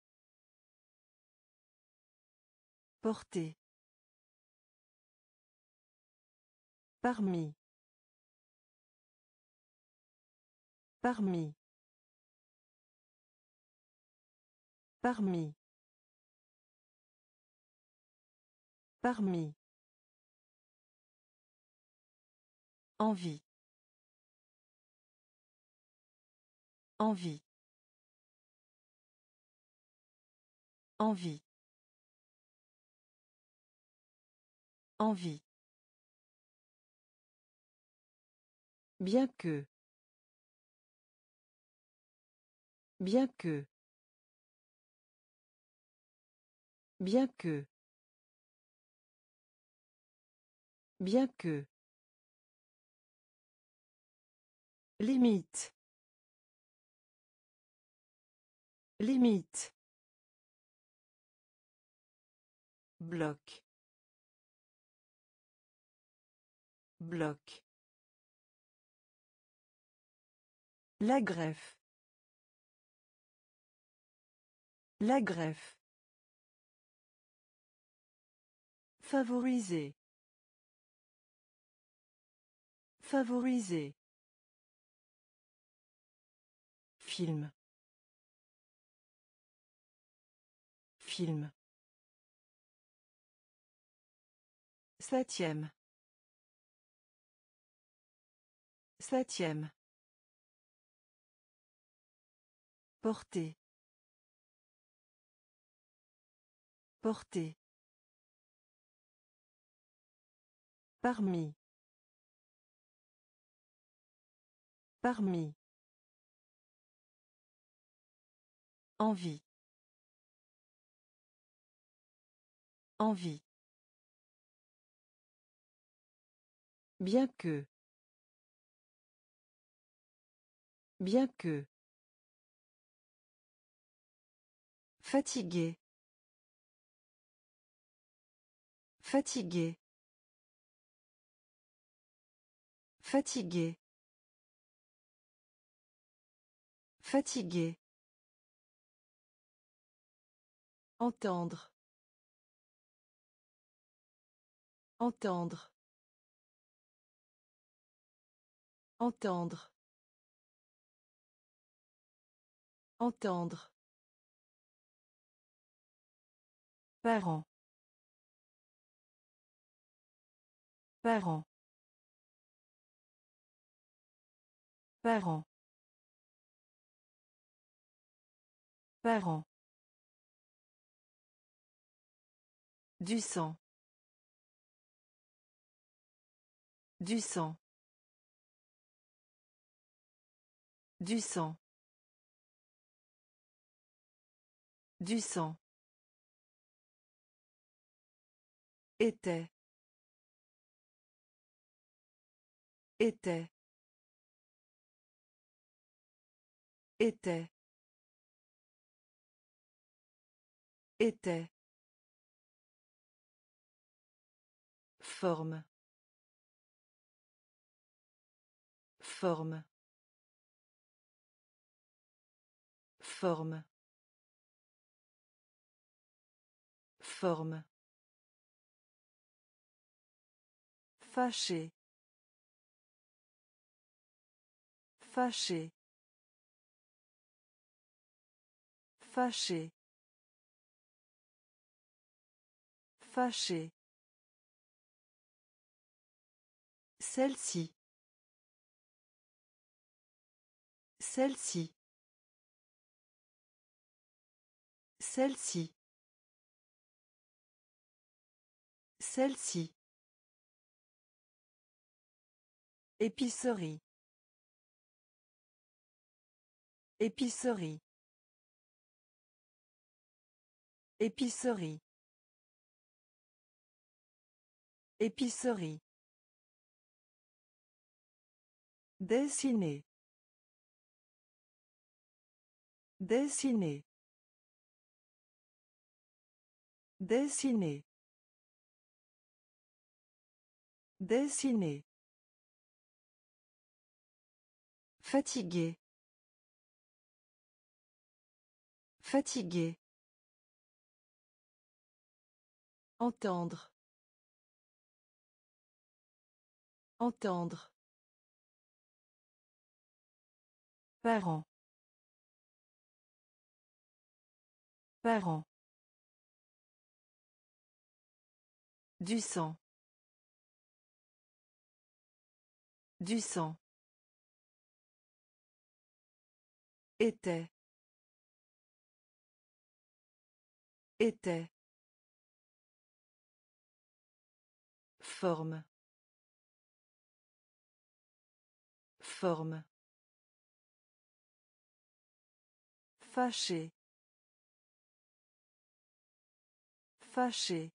Porter. Parmi. Parmi. Parmi. Parmi. Envie. Envie. Envie. Envie. Bien que. Bien que. Bien que. Bien que. Limite. Limite. Bloc. Bloc. La greffe. La greffe. Favoriser. Favoriser. Film. Film. Septième. Septième. Porter. Porter. Parmi. Parmi. Envie. Envie. Bien que. Bien que. Fatigué. Fatigué. Fatigué. Fatigué. Entendre. Entendre. Entendre. Entendre. Parent. Parent. Parent. Parent. Du sang. Du sang. Du sang. Du sang. Était. Était. Était. Était. Forme. Forme. Forme. Forme. Fâché. Fâché. Fâché. Fâché. Celle-ci. Celle-ci. Celle-ci. Celle-ci. Épicerie. Épicerie. Épicerie. Épicerie. Dessiner. Dessiner. Dessiner. Dessiner. Fatigué. Fatigué. Entendre. Entendre. Parent. Parent. Du sang. Du sang. Était. Était. Forme. Forme. Fâché. Fâché.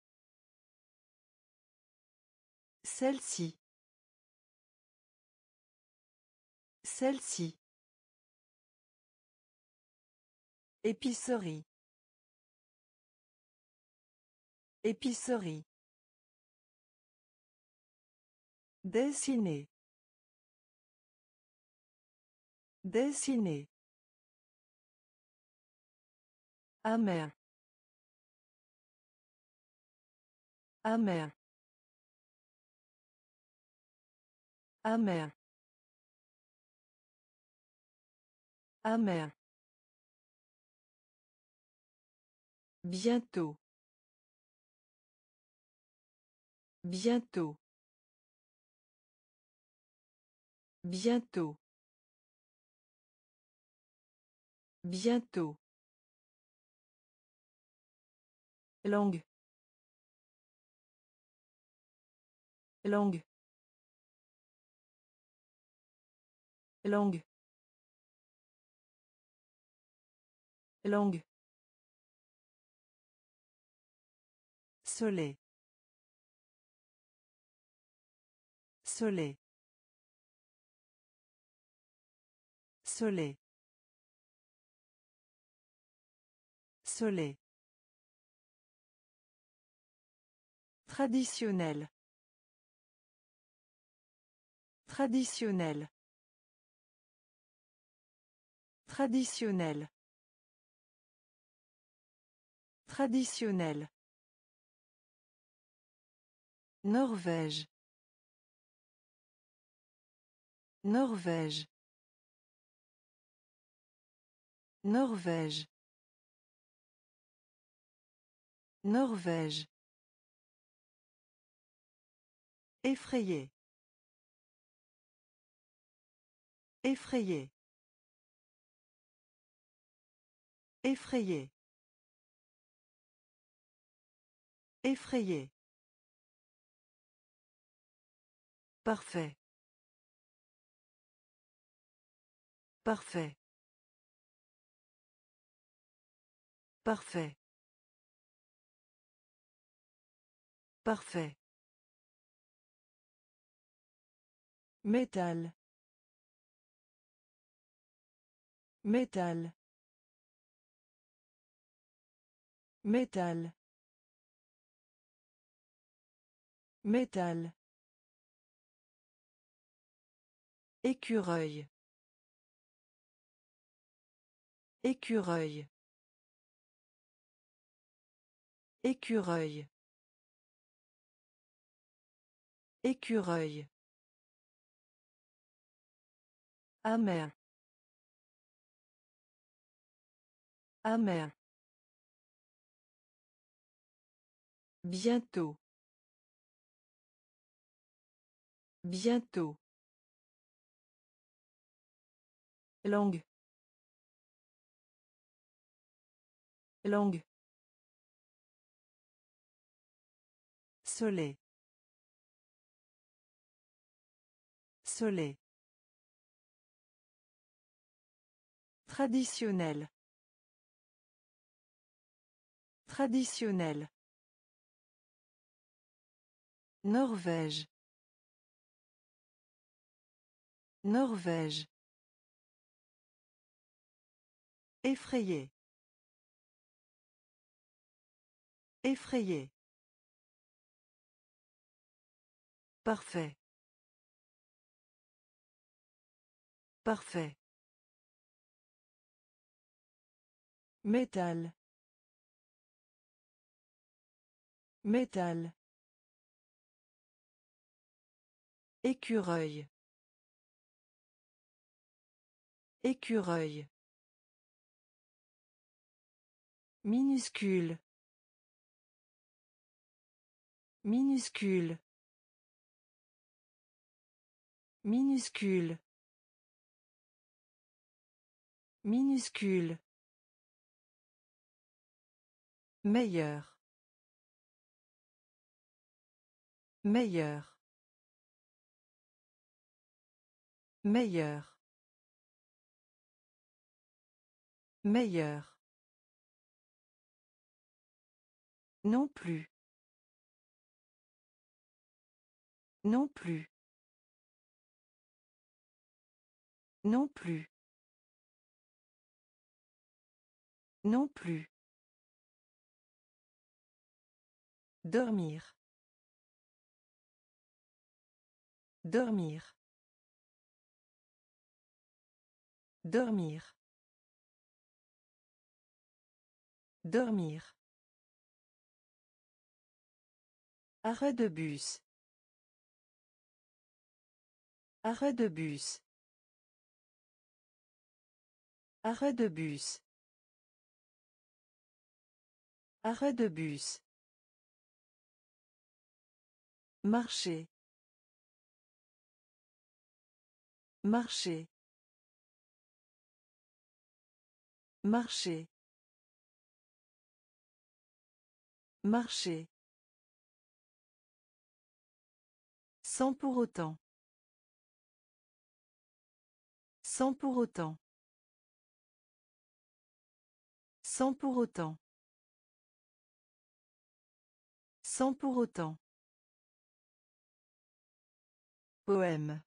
Celle-ci. Celle-ci. Épicerie. Épicerie. Dessiner. Dessiner. Amer. Amer. Amer. Amer. Bientôt. Bientôt. Bientôt. Bientôt. Langue. Langue. Langue. Langue. Soleil. Soleil. Soleil. Soleil. Traditionnel. Traditionnel. Traditionnel. Traditionnel. Norvège. Norvège. Norvège. Norvège. Effrayé. Effrayé. Effrayé. Effrayé. Parfait. Parfait. Parfait. Parfait. Métal. Métal. Métal. Métal. Écureuil. Écureuil. Écureuil. Écureuil. Amer. Amer. Bientôt. Bientôt. Langue. Langue. Soleil. Soleil. Traditionnel. Traditionnel. Norvège. Norvège. Effrayé. Effrayé. Parfait. Parfait. Métal. Métal. Écureuil. Écureuil. Minuscule. Minuscule. Minuscule. Minuscule. Meilleur. Meilleur. Meilleur. Meilleur. Non plus. Non plus. Non plus. Non plus. Dormir. Dormir. Dormir. Dormir. Arrêt de bus. Arrêt de bus. Arrêt de bus. Arrêt de bus. Marcher. Marcher. Marcher. Marcher. Sans pour autant. Sans pour autant. Sans pour autant. Sans pour autant. Poème.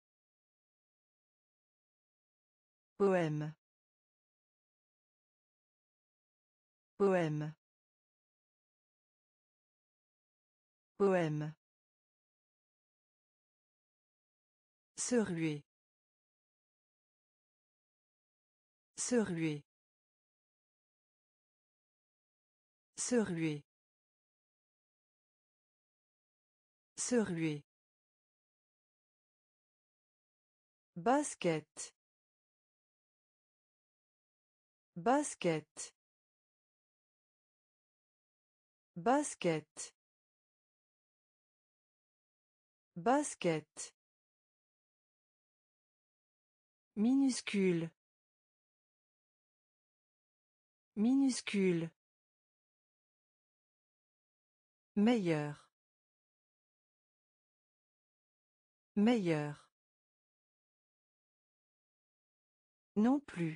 Poème. Poème. Poème. Se ruer. Se ruer. Se ruer. Se ruer. Basket. Basket. Basket. Basket. Minuscule. Minuscule. Meilleur. Meilleur. Non plus.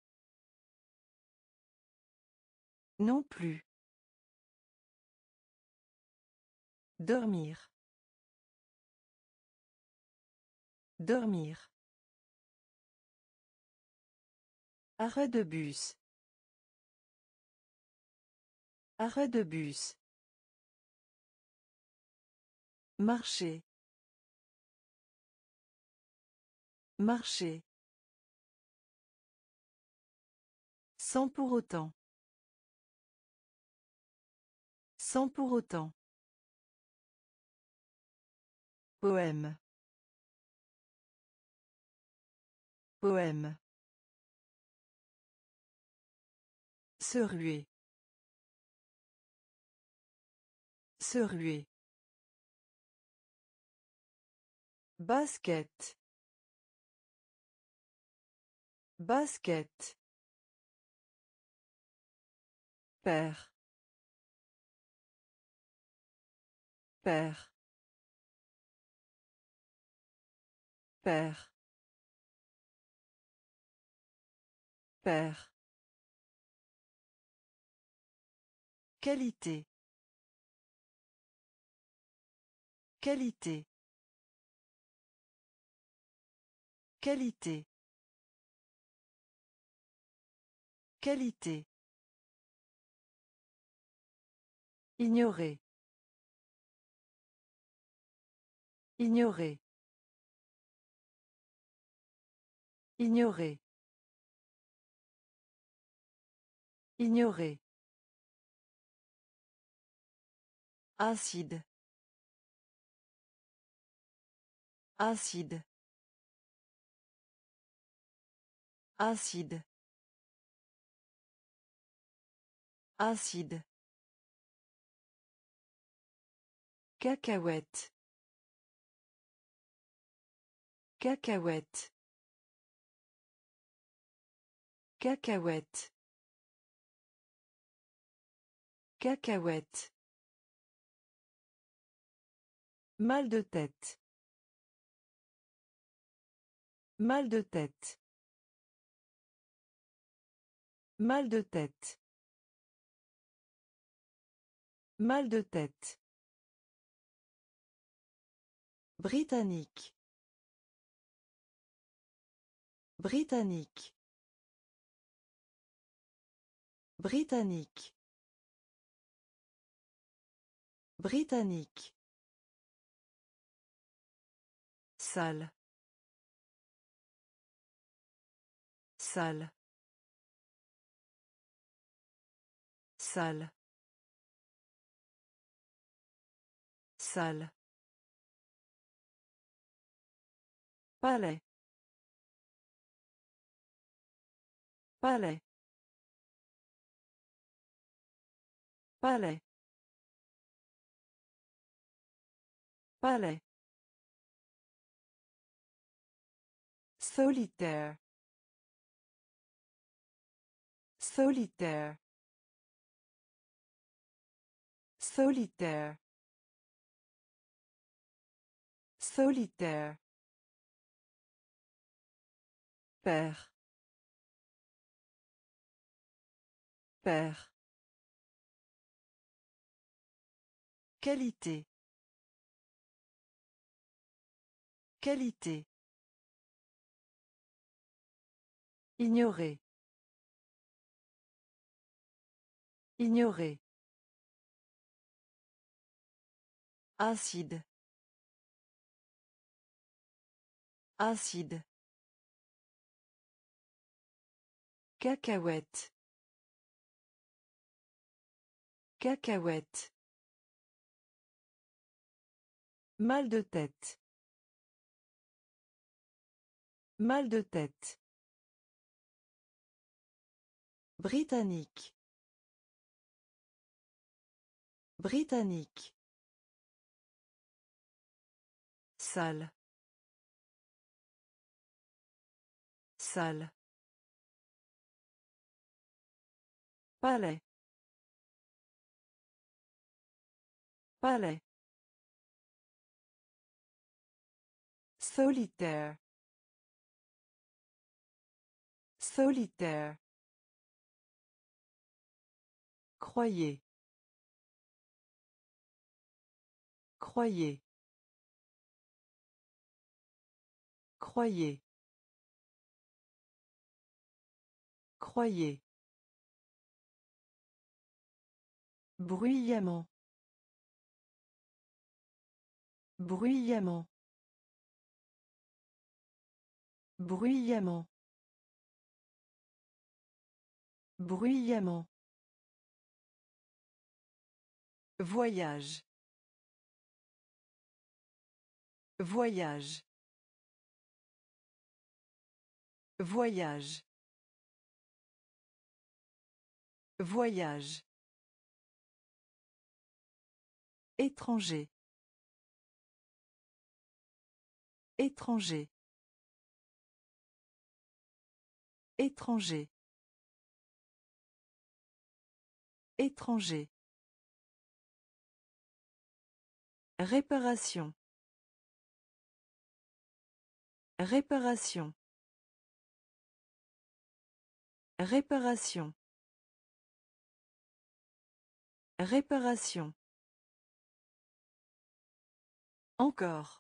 Non plus. Dormir. Dormir. Arrêt de bus. Arrêt de bus. Marcher. Marcher. Sans pour autant. Sans pour autant. Poème. Poème. Se ruer. Se ruer. Basket. Basket. Père. Père. Père. Père. Qualité. Qualité. Qualité. Qualité. Ignorer. Ignorer. Ignorer. Ignorer. Acide. Acide. Acide. Acide. Cacahuète. Cacahuète. Cacahuète. Cacahuète. Mal de tête. Mal de tête. Mal de tête. Mal de tête. Britannique. Britannique. Britannique. Britannique. Salle. Salle. Salle. Salle. Palais. Palais. Palais. Palais. Solitaire. Solitaire. Solitaire. Solitaire. Père. Père. Qualité. Qualité. Ignorer. Ignorer. Acide. Acide. Cacahuète. Cacahuète. Mal de tête. Mal de tête. Britannique. Britannique. Salle. Salle. Palais. Palais. Solitaire. Solitaire. Croyez. Croyez. Croyez. Croyez. Bruyamment. Bruyamment. Bruyamment. Bruyamment. Voyage. Voyage. Voyage. Voyage. Étranger. Étranger. Étranger. Étranger. Réparation. Réparation. Réparation. Réparation. Encore.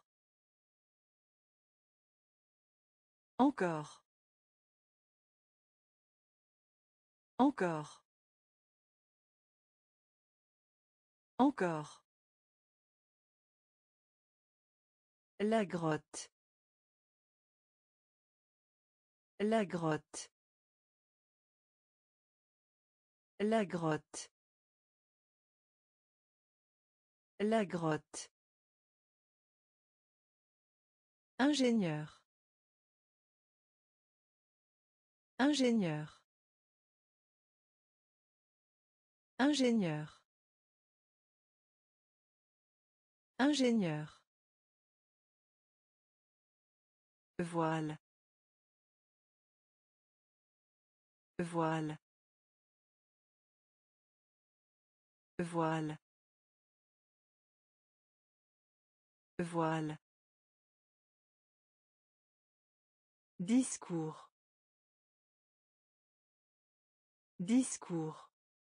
Encore. Encore. Encore. La grotte. La grotte. La grotte. La grotte. Ingénieur. Ingénieur. Ingénieur. Ingénieur. Voile. Voile. Voile. Voile. Discours. Discours.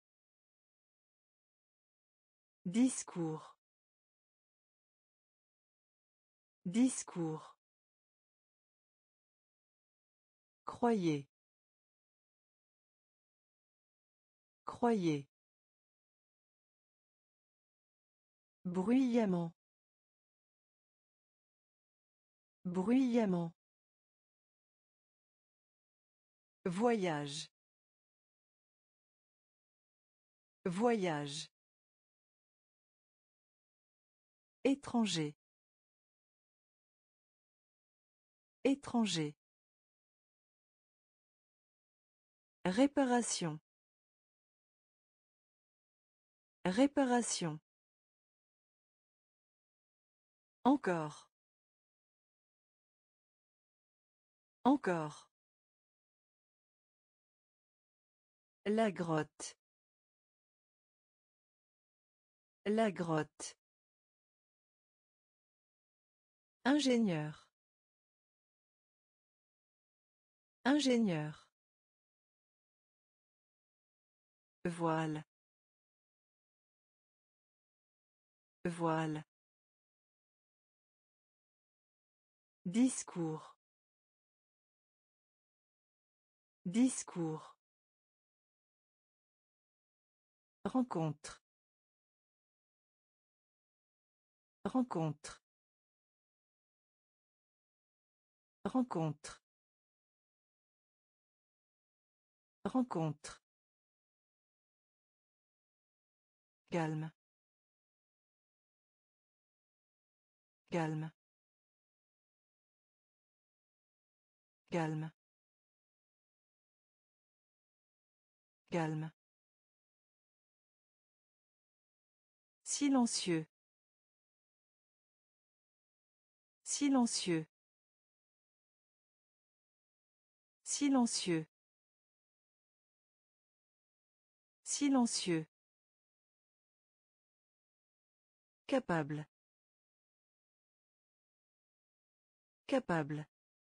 Discours. Discours. Croyez. Croyez. Bruyamment. Bruyamment. Voyage. Voyage. Étranger. Étranger. Réparation. Réparation. Encore. Encore. La grotte. La grotte. Ingénieur. Ingénieur. Voile. Voile. Discours. Discours. Rencontre. Rencontre. Rencontre. Rencontre. Calme. Calme. Calme. Calme. Silencieux. Silencieux. Silencieux. Silencieux. Capable. Capable.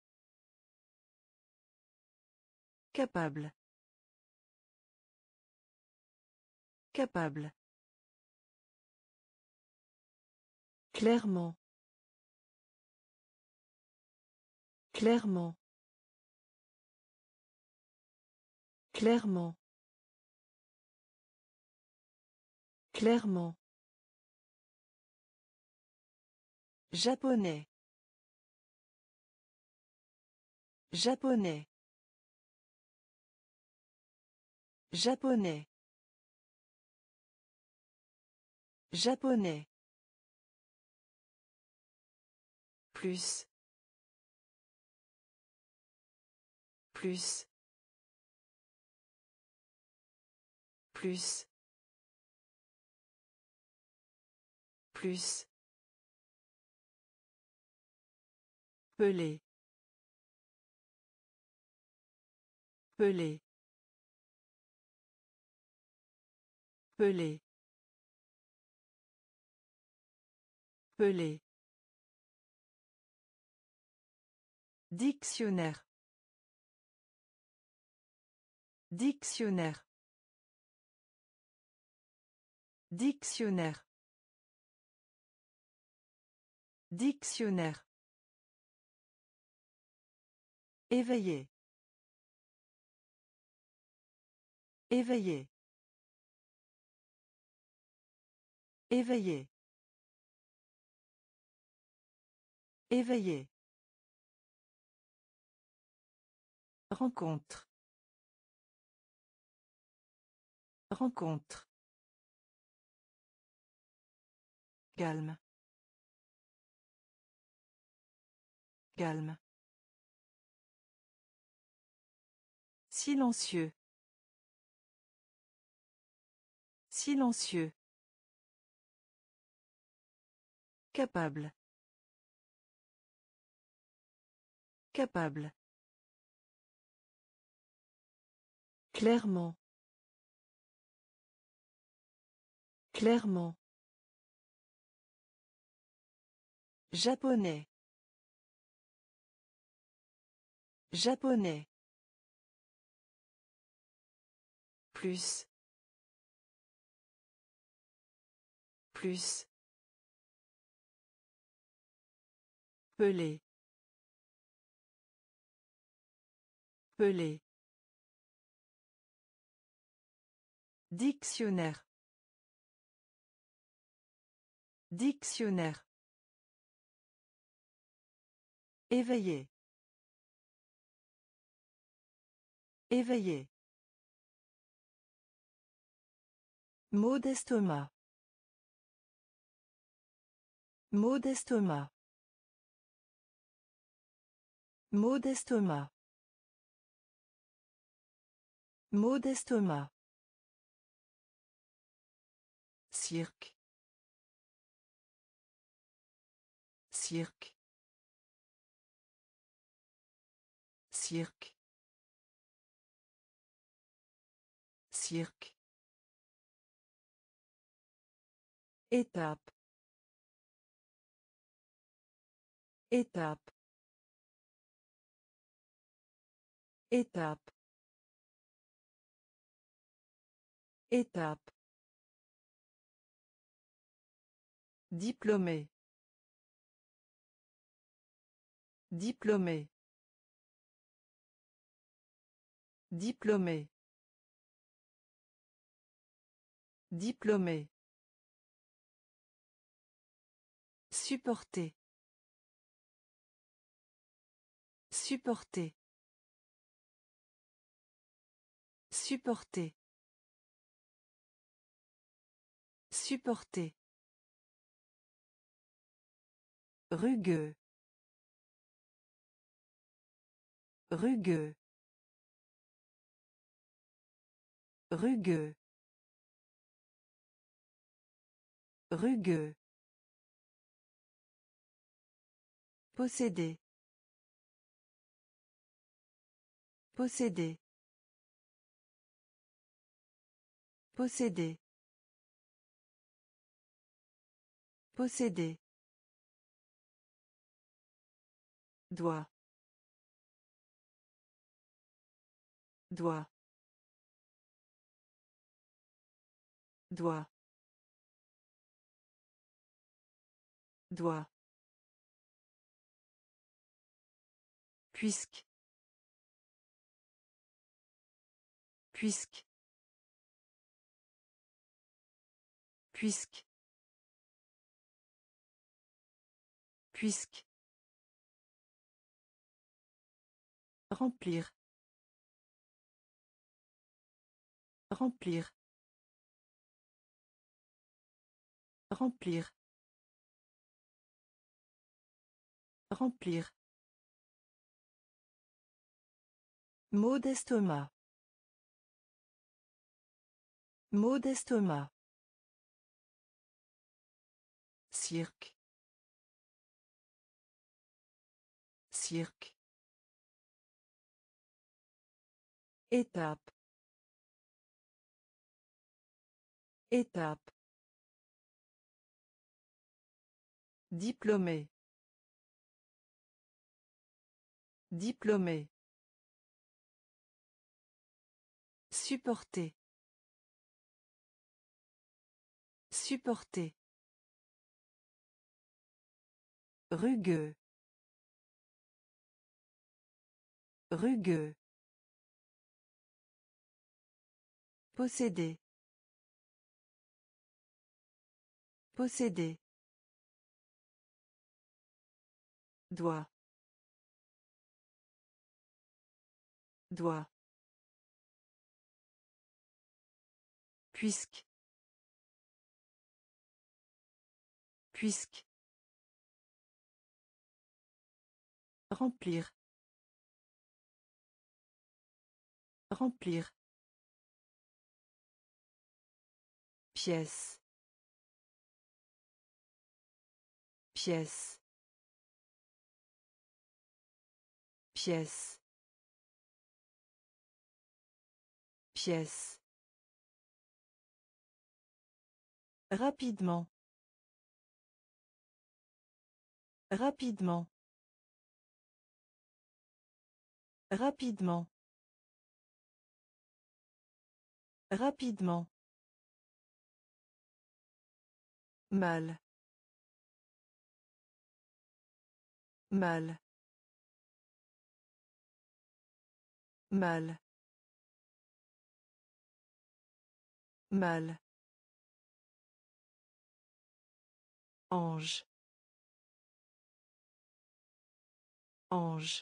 Capable. Capable. Clairement. Clairement. Clairement. Clairement. Japonais. Japonais. Japonais. Japonais. Plus. Plus. Plus. Plus. Pelé. Pelé. Pelé. Pelé. Dictionnaire. Dictionnaire. Dictionnaire. Dictionnaire. Éveillé. Éveillé. Éveillé. Éveillé. Rencontre. Rencontre. Calme. Calme. Silencieux. Silencieux. Capable. Capable. Clairement. Clairement. Japonais. Japonais. Plus. Plus. Pelé. Pelé. Dictionnaire. Dictionnaire. Éveillé. Éveillé. Mot d'estomac. Mot d'estomac. Mot d'estomac. Mot d'estomac. Cirque. Cirque. Cirque. Cirque. Étape. Étape. Étape. Étape. Diplômé. Diplômé. Diplômé. Diplômé. Supporter. Supporter. Supporter. Supporter. Rugueux. Rugueux. Rugueux. Rugueux. Posséder. Posséder. Posséder. Posséder. Doigt. Doigt. Doigt. Doigt. Puisque. Puisque. Puisque. Puisque. Remplir. Remplir. Remplir. Remplir. Maux d'estomac. Maux d'estomac. Cirque. Cirque. Étape. Étape. Diplômé. Diplômé. Supporter. Supporter. Rugueux. Rugueux. Posséder. Posséder. Doigt. Doigt. Puisque. Puisque. Remplir. Remplir. Pièce. Pièce. Pièce. Pièce. Rapidement. Rapidement. Rapidement. Rapidement. Mal. Mal. Mal. Mal. Ange. Ange.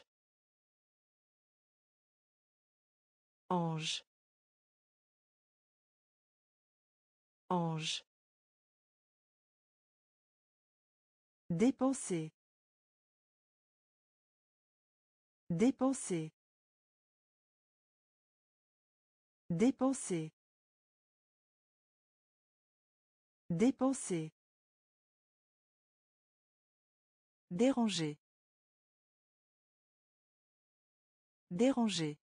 Ange. Ange. Dépenser. Dépenser. Dépenser. Dépenser. Déranger. Déranger.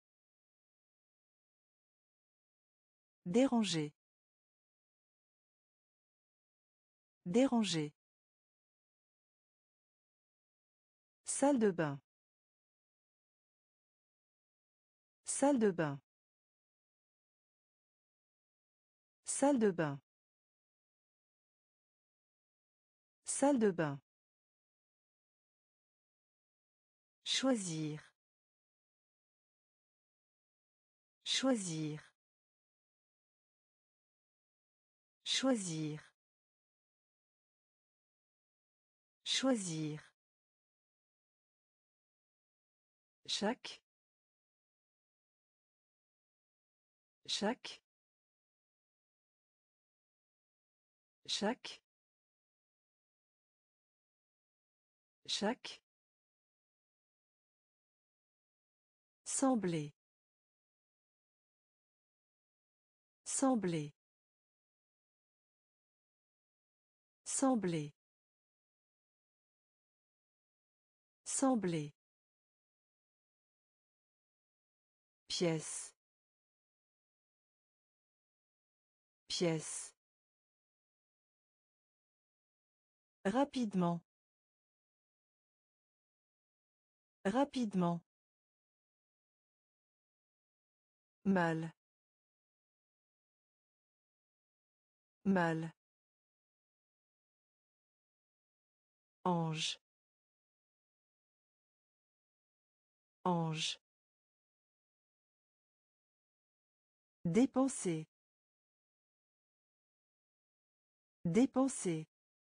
Déranger. Déranger. Salle de bain. Salle de bain. Salle de bain. Salle de bain. Choisir. Choisir. Choisir. Choisir. Chaque. Chaque. Chaque. Chaque. Sembler. Sembler. Sembler. Sembler. Pièce. Pièce. Rapidement. Rapidement. Mal. Mal. Ange. Ange. Dépenser. Dépenser.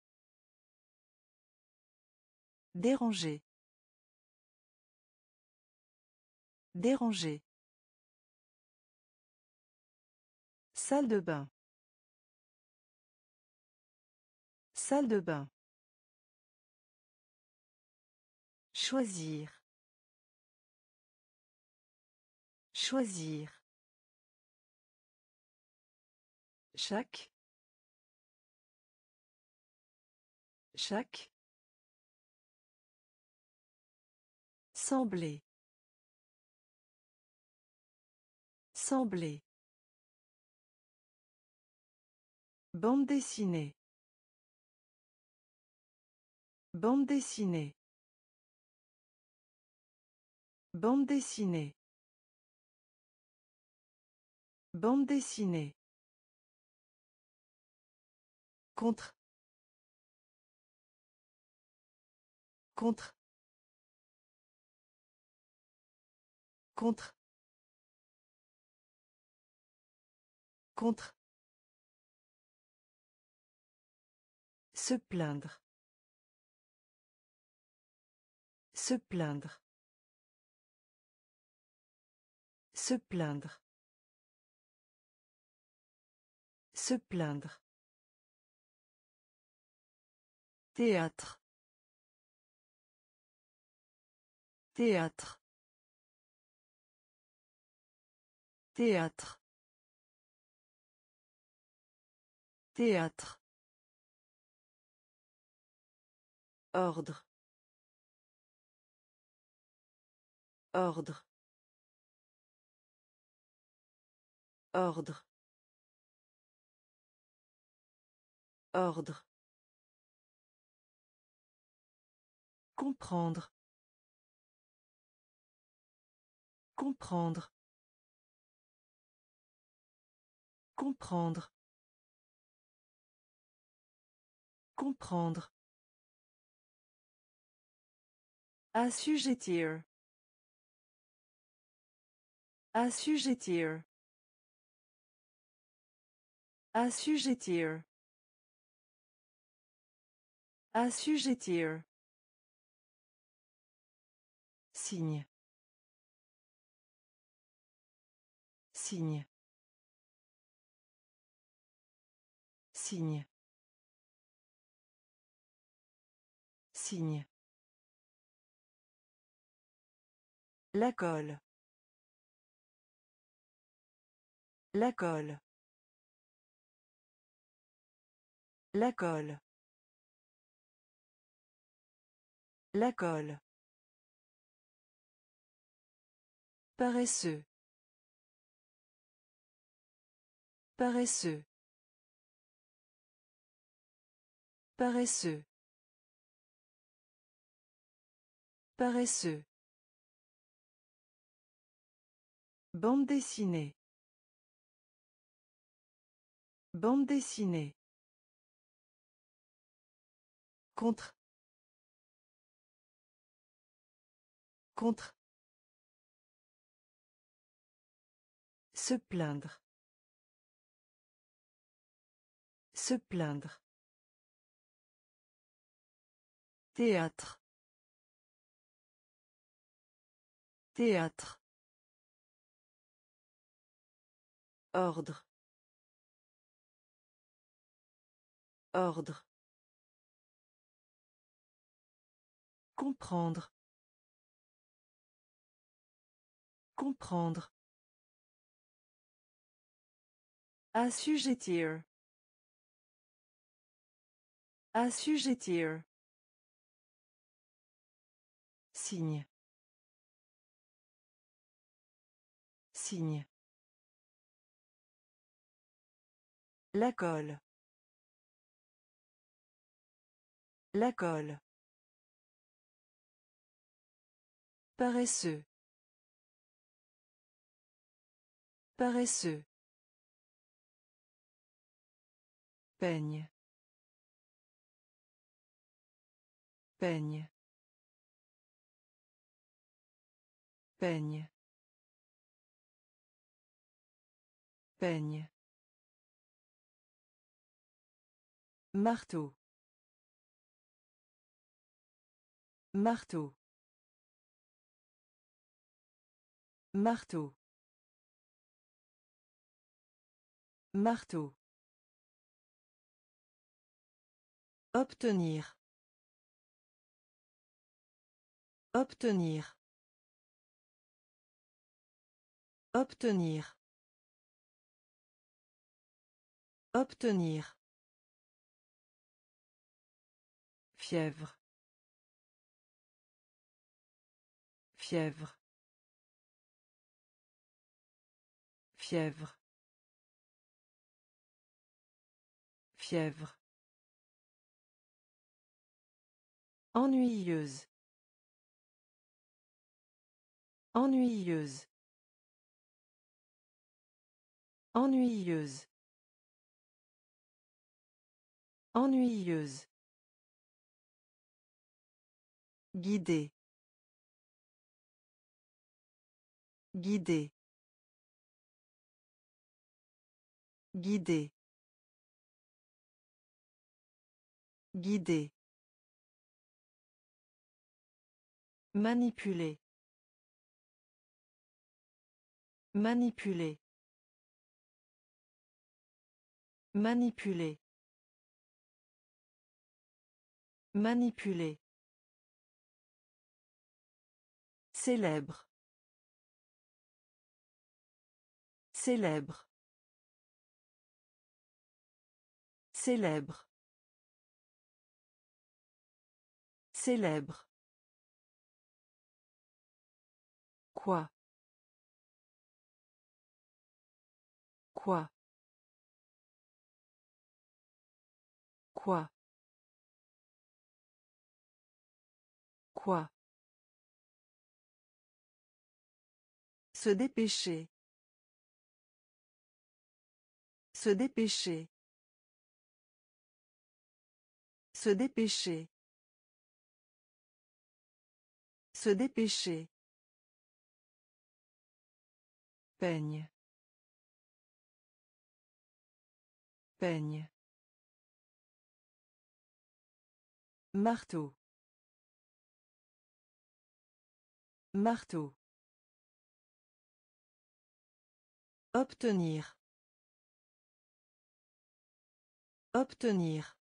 Déranger. Déranger. Salle de bain. Salle de bain. Choisir. Choisir. Chaque. Chaque. Sembler. Sembler. Bande dessinée. Bande dessinée. Bande dessinée. Bande dessinée. Contre. Contre. Contre. Contre. Se plaindre. Se plaindre. Se plaindre. Se plaindre. Théâtre. Théâtre. Théâtre. Théâtre. Ordre. Ordre. Ordre. Ordre. Comprendre. Comprendre. Comprendre. Comprendre. Assujettir. Assujettir. Assujettir. Assujettir. Signe. Signe. Signe. Signe. La colle. La colle. La colle. La colle. Paresseux. Paresseux. Paresseux. Paresseux. Bande dessinée. Bande dessinée. Contre. Contre. Se plaindre. Se plaindre. Théâtre. Théâtre. Ordre. Ordre. Comprendre. Comprendre. Assujettir. Assujettir. Signe. Signe. La colle. La colle. Paresseux. Paresseux. Peigne. Peigne. Peigne. Peigne. Marteau. Marteau. Marteau. Marteau. Obtenir. Obtenir. Obtenir. Obtenir. Fièvre. Fièvre. Fièvre. Fièvre. Ennuyeuse. Ennuyeuse. Ennuyeuse. Ennuyeuse. Guider. Guider. Guider. Guider. Manipuler. Manipuler. Manipuler. Manipuler. Célèbre. Célèbre. Célèbre. Célèbre. Quoi? Quoi? Quoi? Quoi? Se dépêcher. Se dépêcher. Se dépêcher. Se dépêcher. Peigne. Peigne. Marteau. Marteau. Obtenir. Obtenir.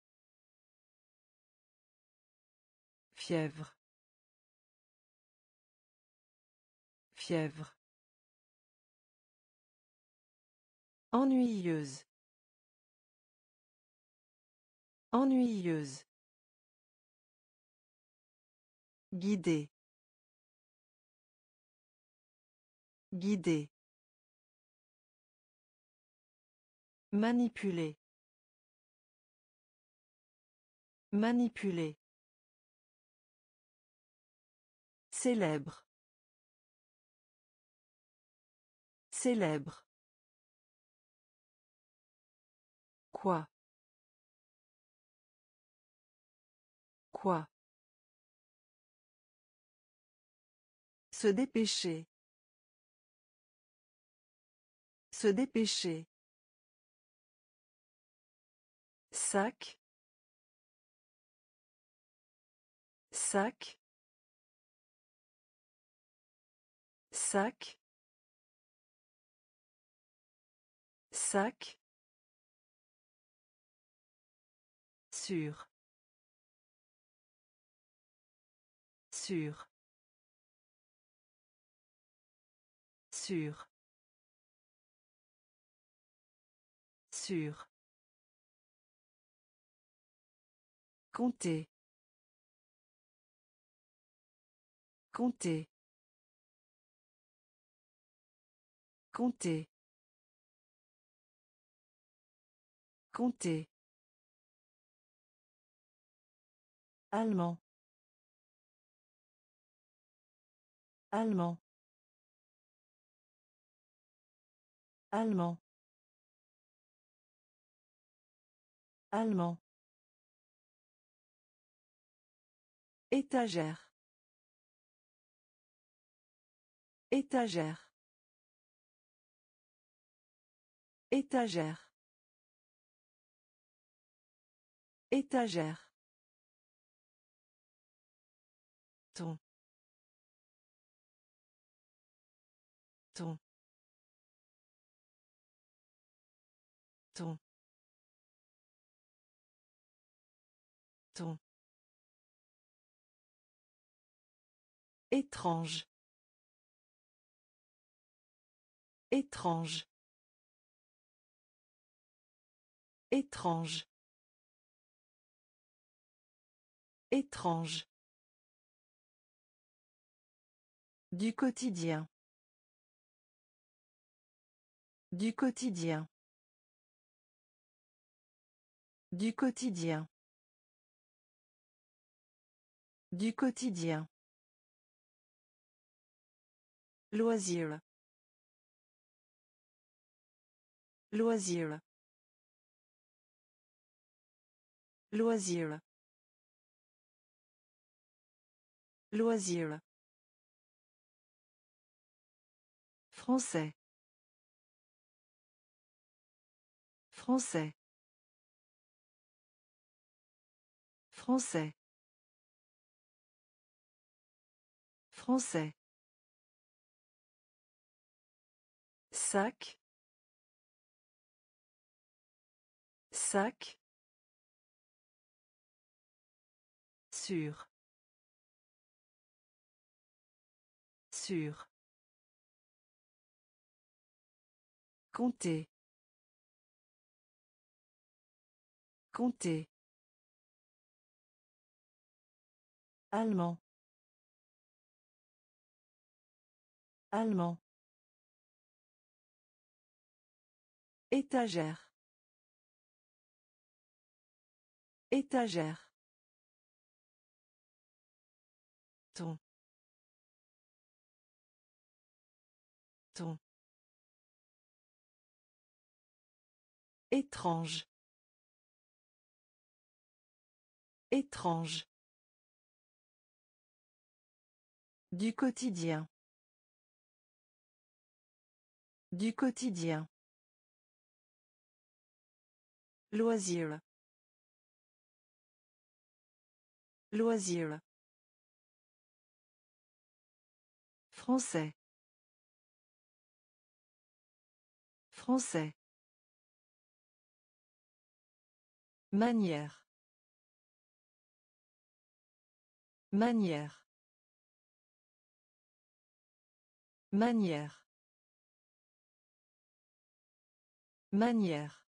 Fièvre. Fièvre. Ennuyeuse. Ennuyeuse. Guider. Guider. Manipuler. Manipuler. Célèbre. Célèbre. Quoi? Quoi? Se dépêcher. Se dépêcher. Sac. Sac. Sac. Sac. Sûr. Sûr. Sûr. Sûr. Compter. Compter. Compter. Compter. Allemand. Allemand. Allemand. Allemand. Étagère. Étagère. Étagère. Étagère. Ton. Ton. Ton. Ton. Étrange. Étrange. Étrange. Étrange. Du quotidien. Du quotidien. Du quotidien. Du quotidien. Loisir. Loisir. Loisir. Loisir. Français. Français. Français. Français. Sac. Sac. Sûr. Sûr. Compter. Compter. Allemand. Allemand. Étagère. Étagère. Ton. Ton. Étrange. Étrange. Du quotidien. Du quotidien. Loisir. Loisir. Français. Français. Manière. Manière. Manière. Manière.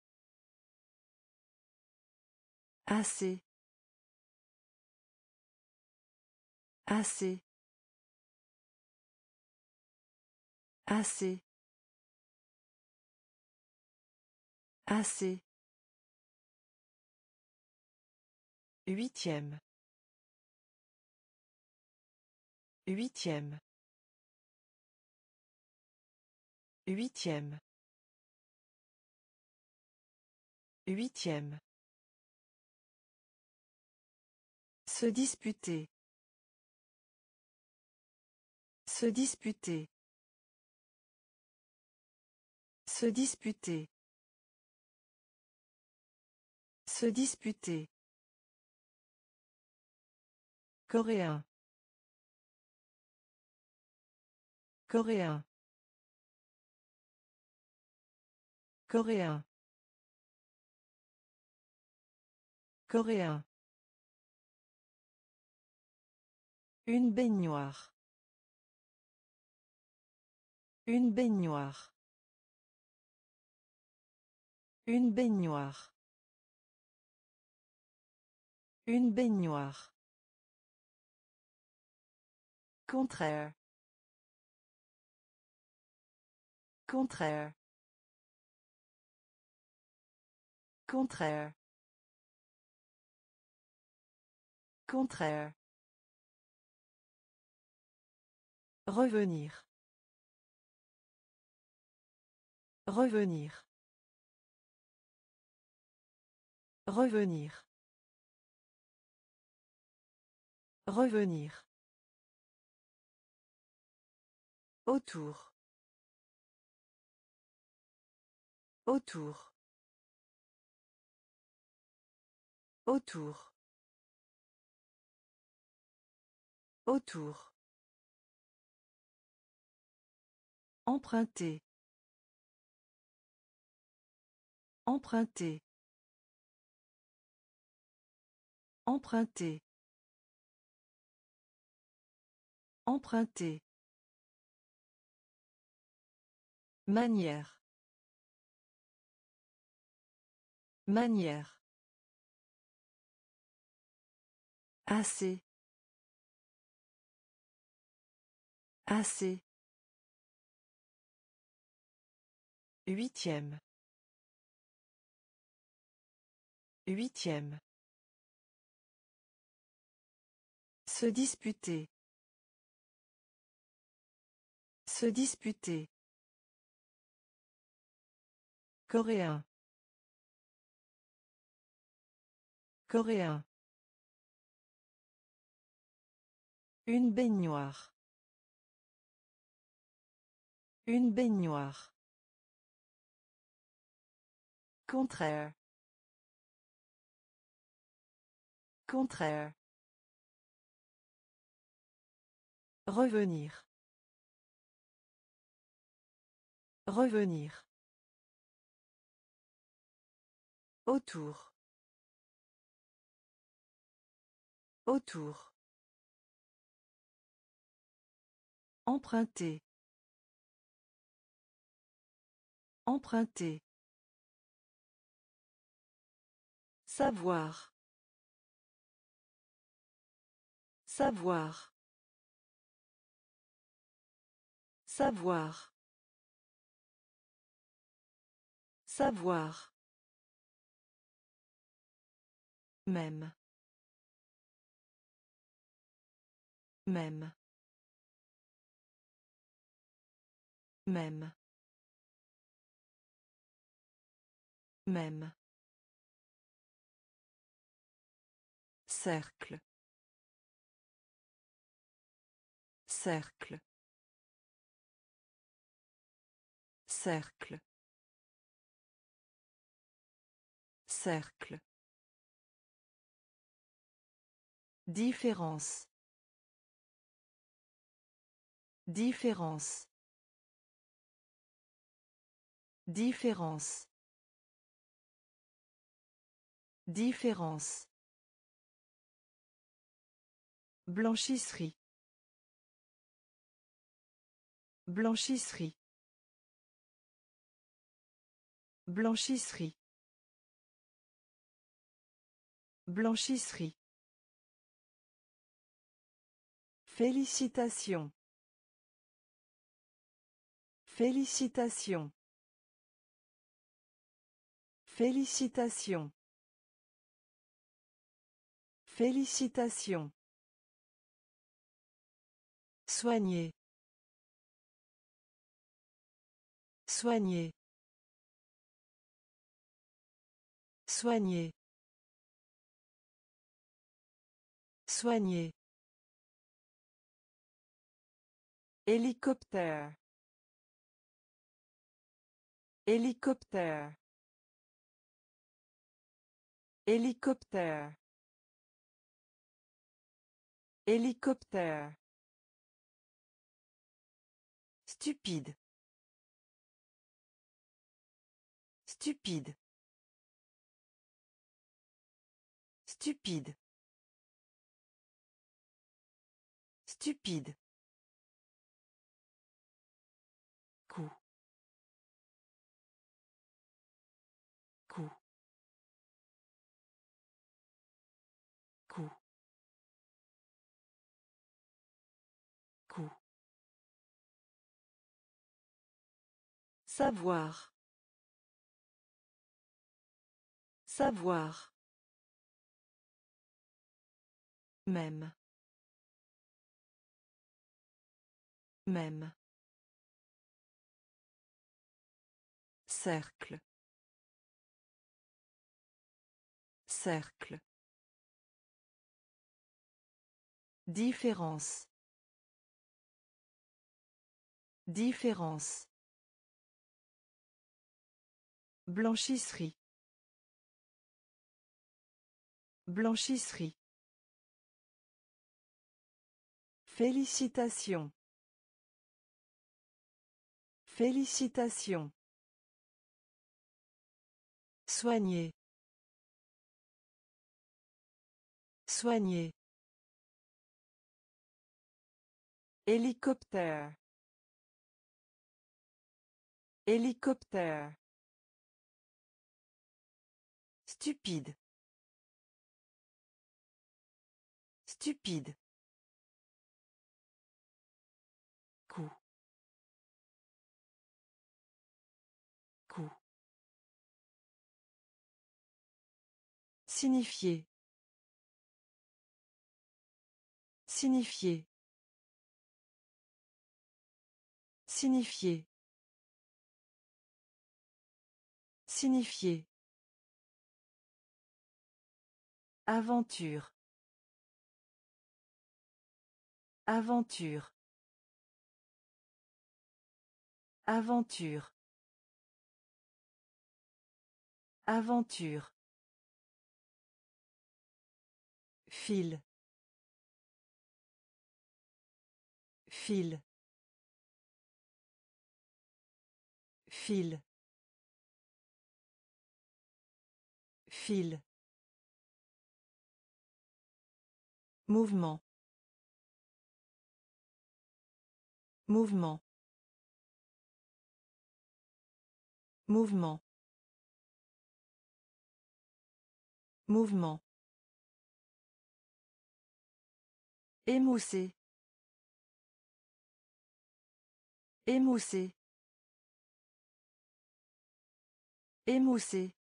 Assez. Assez. Assez. Assez. Huitième. Huitième. Huitième. Huitième. Se disputer. Se disputer. Se disputer. Se disputer. Coréen. Coréen. Coréen. Coréen. Une baignoire. Une baignoire. Une baignoire. Une baignoire. Contraire. Contraire. Contraire. Contraire. Revenir. Revenir. Revenir. Revenir. Autour. Autour. Autour. Autour. Emprunter. Emprunter. Emprunter. Emprunter. Manière. Manière. Assez. Assez. Huitième. Huitième. Se disputer. Se disputer. Coréen. Coréen. Une baignoire. Une baignoire. Contraire. Contraire. Revenir. Revenir. Autour. Autour. Emprunter. Emprunter. Savoir. Savoir. Savoir. Savoir. Même. Même. Même. Même. Cercle. Cercle. Cercle. Cercle. Différence. Différence. Différence. Différence. Blanchisserie. Blanchisserie. Blanchisserie. Blanchisserie. Félicitations. Félicitations. Félicitations. Félicitations. Soigner. Soigner. Soigner. Soigner. Hélicoptère. Hélicoptère. Hélicoptère. Hélicoptère. Stupide. Stupide. Stupide. Stupide. Coup. Coup. Coup. Coup. Savoir. Savoir. Même. Même. Cercle. Cercle. Différence. Différence. Blanchisserie. Blanchisserie. Félicitations. Félicitations. Soigner. Soigner. Hélicoptère. Hélicoptère. Stupide. Stupide. Coup. Coup. Signifier. Signifier. Signifier. Signifier. Aventure. Aventure. Aventure. Aventure. Fil. Fil. Fil. Fil. Mouvement. Mouvement. Mouvement. Mouvement. Émoussé. Émoussé. Émoussé.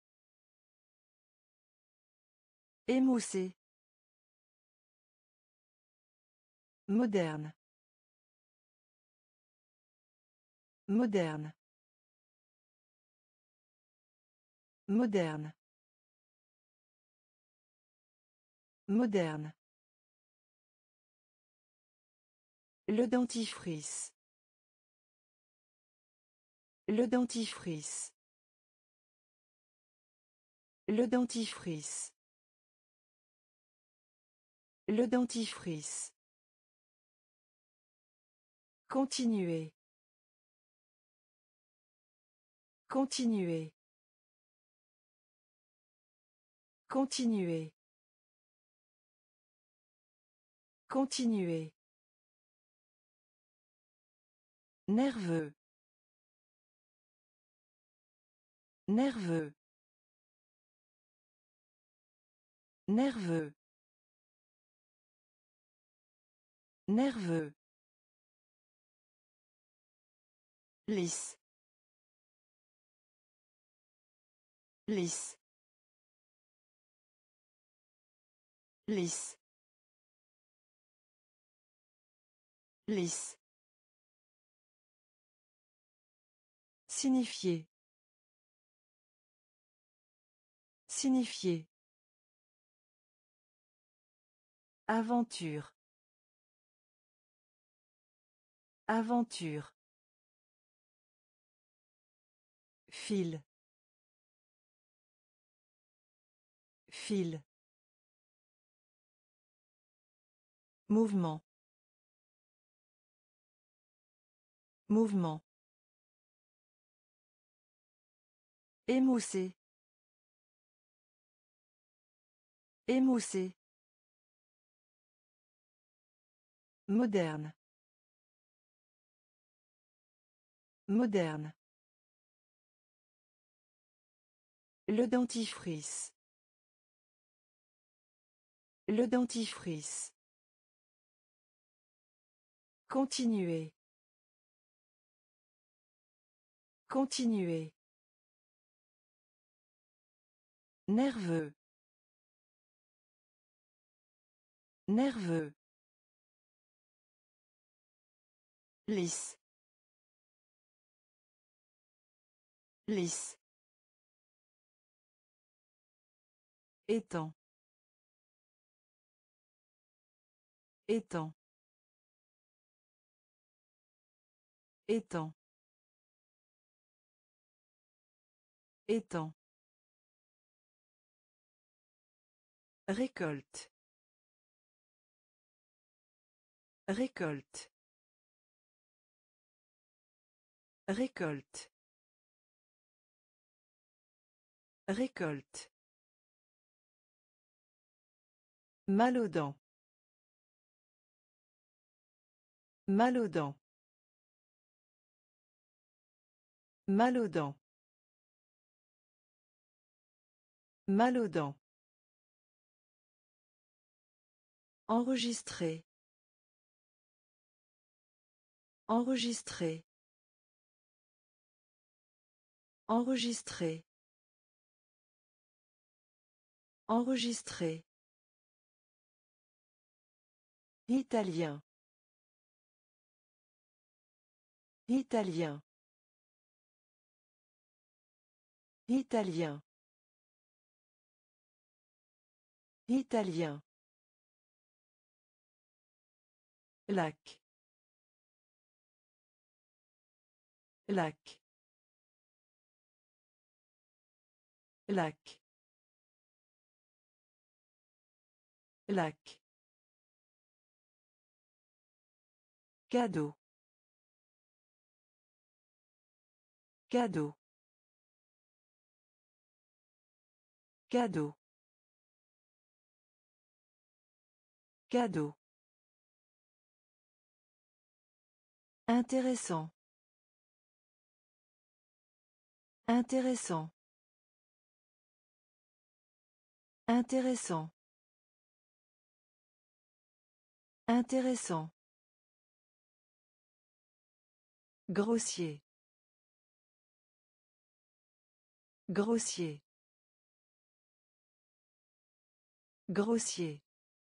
Émoussé. Moderne. Moderne. Moderne. Moderne. Le dentifrice. Le dentifrice. Le dentifrice. Le dentifrice. Continuer. Continuer. Continuer. Continuer. Nerveux. Nerveux. Nerveux. Nerveux. Lisse. Lisse. Lisse. Lisse. Signifier. Signifier. Aventure. Aventure. Fil. Fil. Mouvement. Mouvement. Émoussé. Émoussé. Moderne. Moderne. Le dentifrice. Le dentifrice. Continuer. Continuer. Nerveux. Nerveux. Lisse. Lisse. Étang. Étang. Étang. Étang. Récolte. Récolte. Récolte. Récolte. Mal aux dents. Mal aux dents. Mal aux dents. Mal aux dents. Enregistrer. Enregistrer. Enregistrer. Enregistrer. Italien. Italien. Italien. Italien. Lac. Lac. Lac. Lac. Cadeau. Cadeau. Cadeau. Cadeau. Intéressant. Intéressant. Intéressant. Intéressant. Grossier. Grossier. Grossier.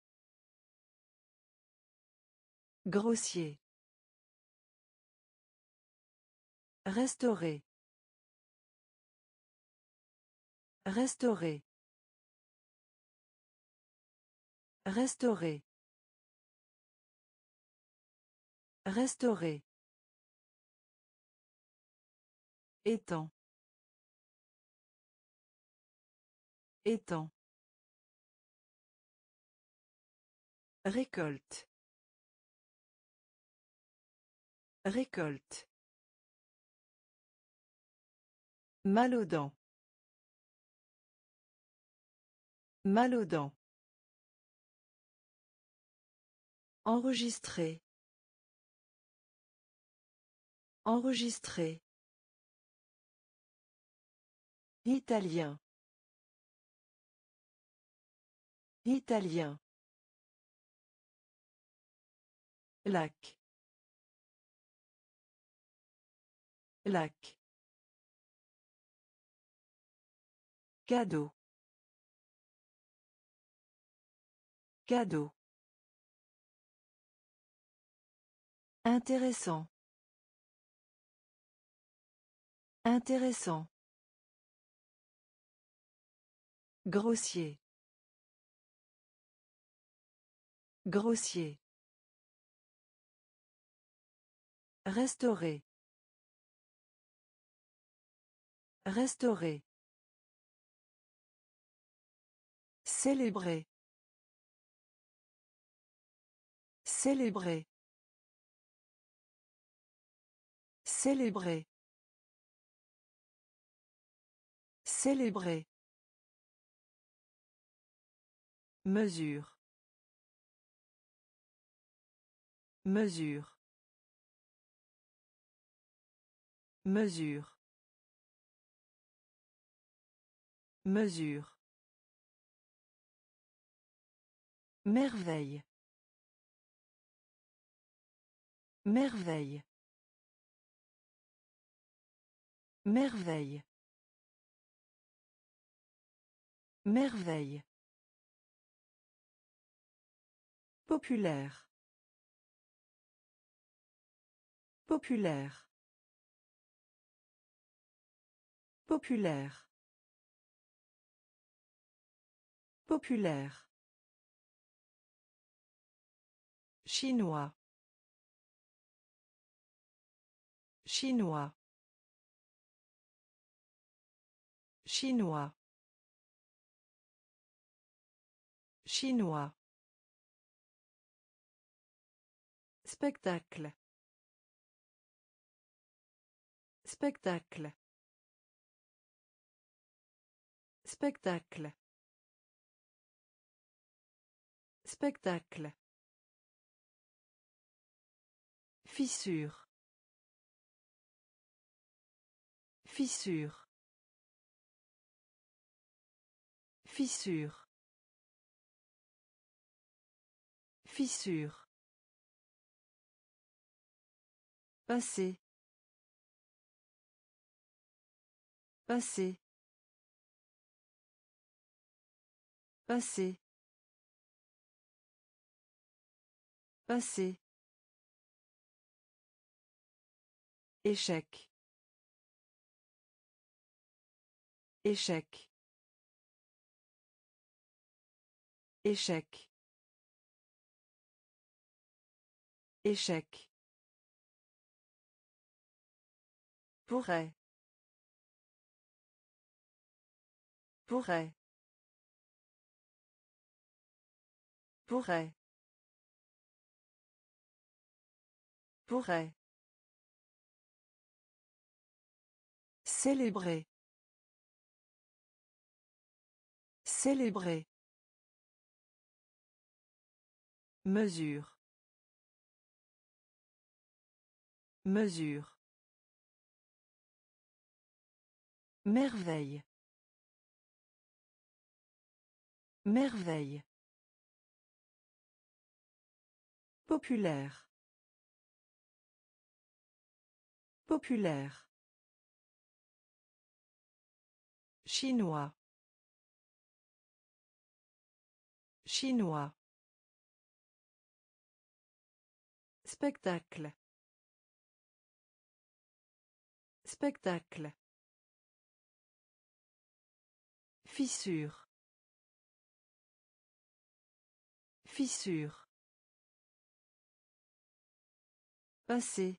Grossier. Restaurer. Restaurer. Restaurer. Restaurer. Étang. Étang. Récolte. Récolte. Mal aux dents. Mal aux dents. Enregistrer. Enregistrer. Italien. Italien. Lac. Lac. Cadeau. Cadeau. Intéressant. Intéressant. Grossier. Grossier. Restaurer. Restaurer. Célébrer. Célébrer. Célébrer. Célébrer. Mesure. Mesure. Mesure. Mesure. Merveille. Merveille. Merveille. Merveille. Populaire. Populaire. Populaire. Populaire. Chinois. Chinois. Chinois. Chinois. Spectacle. Spectacle. Spectacle. Spectacle. Fissure. Fissure. Fissure. Fissure. Passer. Passer. Passer. Passer. Échec. Échec. Échec. Échec. Pourrait. Pourrait. Pourrait. Pourrait. Célébrer. Célébrer. Mesure. Mesure. Merveille. Merveille. Populaire. Populaire. Chinois. Chinois. Spectacle. Spectacle. Fissure. Fissure. Passer.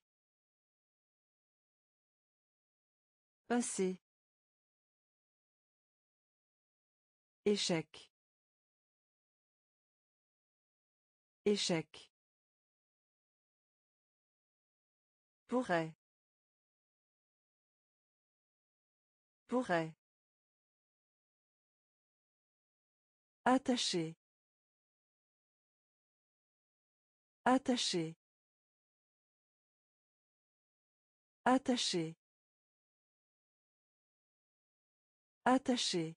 Passer. Échec. Échec. Pourrait. Pourrait. Attaché. Attaché. Attaché. Attaché.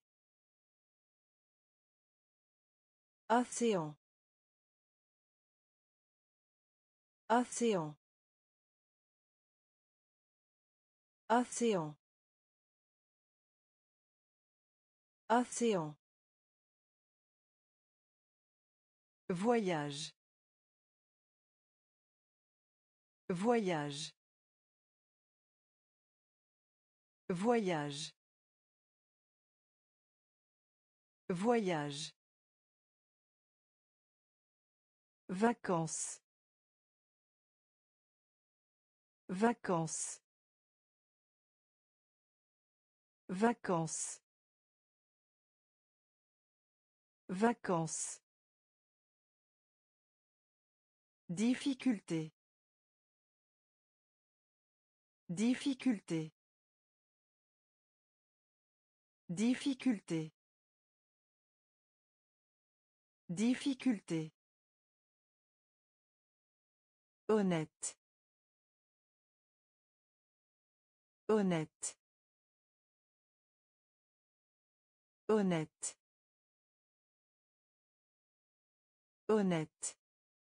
Océan. Océan. Océan. Océan. Voyage. Voyage. Voyage. Voyage. Vacances. Vacances. Vacances. Vacances. Difficulté. Difficulté. Difficulté. Difficulté. Honnête. Honnête. Honnête. Honnête.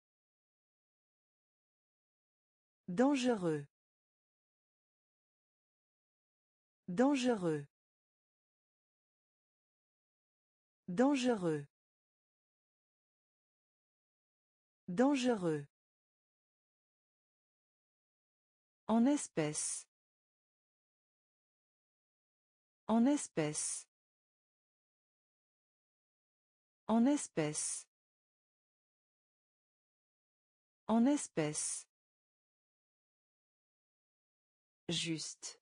Dangereux. Dangereux. Dangereux. Dangereux. En espèce. En espèce. En espèce. En espèce. Juste.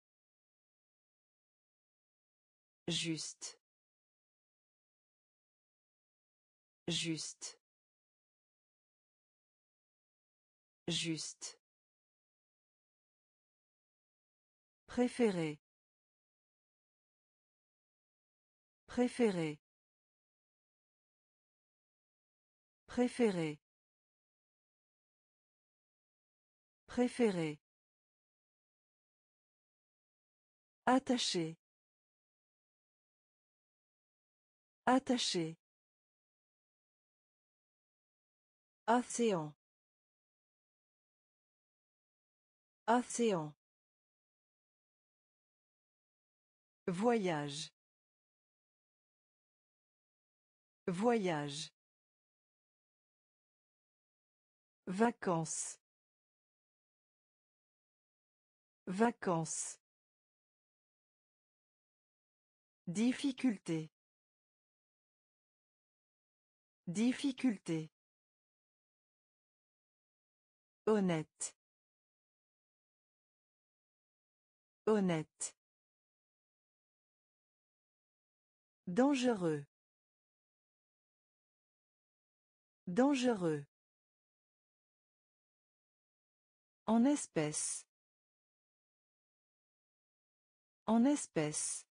Juste. Juste. Juste. Préféré. Préféré. Préféré. Préféré. Attaché. Attaché. Océan. Océan. Voyage. Voyage. Vacances. Vacances. Difficulté. Difficulté. Honnête. Honnête. Dangereux. Dangereux. En espèce. En espèce.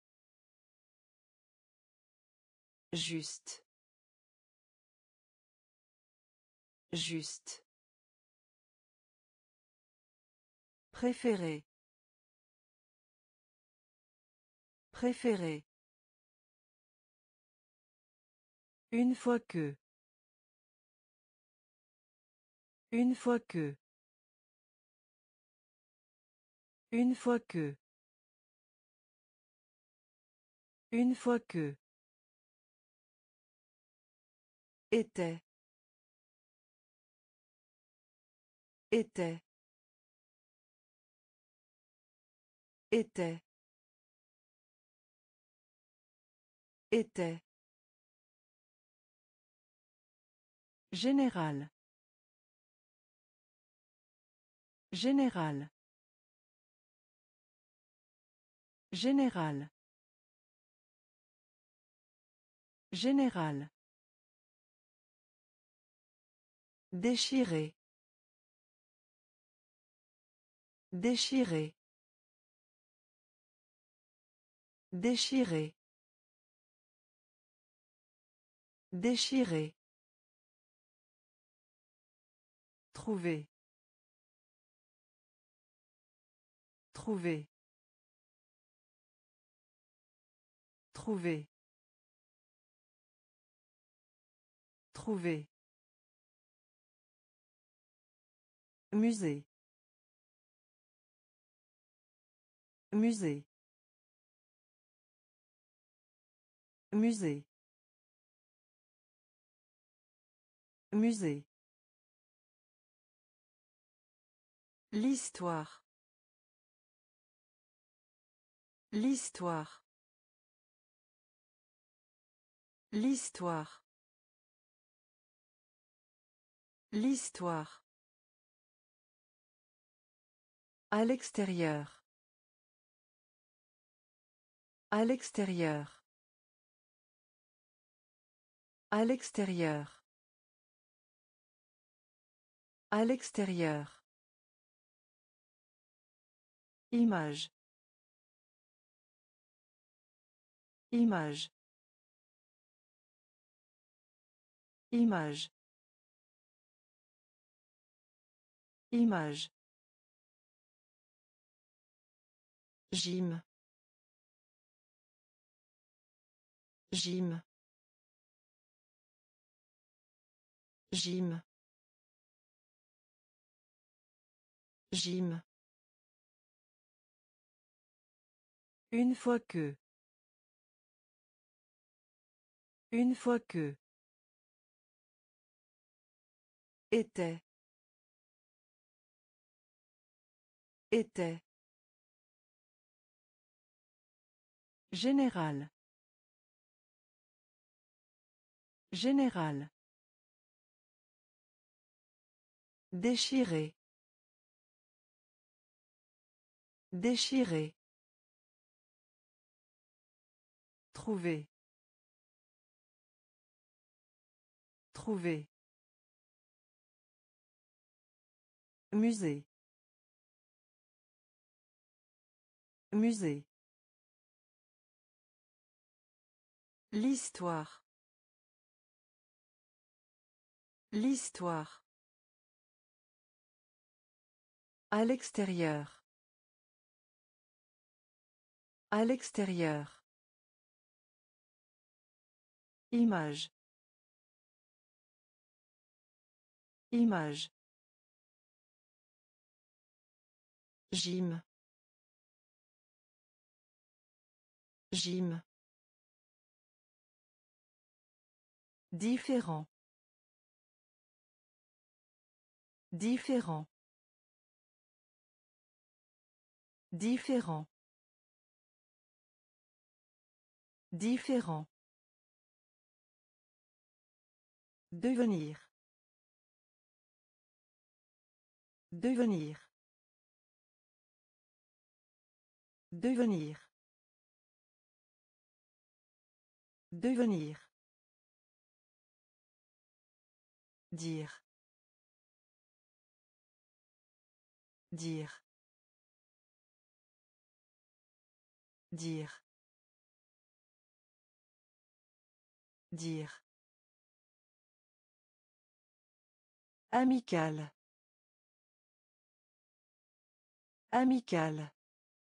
Juste. Juste. Préféré. Préféré. Une fois que. Une fois que. Une fois que. Une fois que. Était. Était. Était. Était. Général. Général. Général. Général. Déchirer. Déchirer. Déchirer. Déchirer. Trouver. Trouver. Trouver. Trouver. Musée. Musée. Musée. Musée. L'histoire. L'histoire. L'histoire. L'histoire. À l'extérieur. À l'extérieur. À l'extérieur. À l'extérieur. Image. Image. Image. Image. Gym. Gym. Gym. Gym. Une fois que. Une fois que. Était. Était. Général. Général. Déchirer. Déchirer. Trouver. Trouver. Musée. Musée. L'histoire. L'histoire. À l'extérieur. À l'extérieur. Image. Image. Gym. Gym. Différent. Différent. Différent. Différent. Devenir. Devenir. Devenir. Devenir. Dire. Dire. Dire. Dire. Amical. Amical.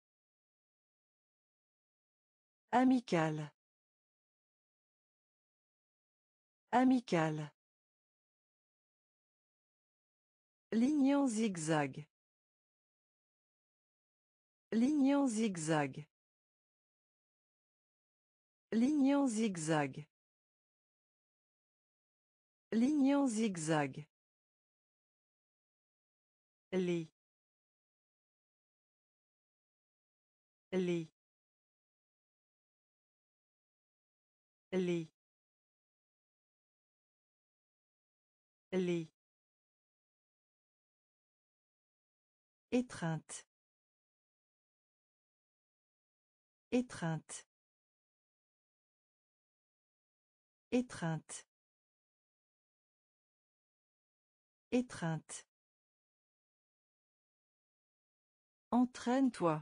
Amical. Amical. Ligne en zigzag. Ligne en zigzag. Ligne en zigzag. Ligne en zigzag. Lit. Lit. Lit. Lit. Étreinte. Étreinte. Étreinte. Étreinte. Entraîne-toi.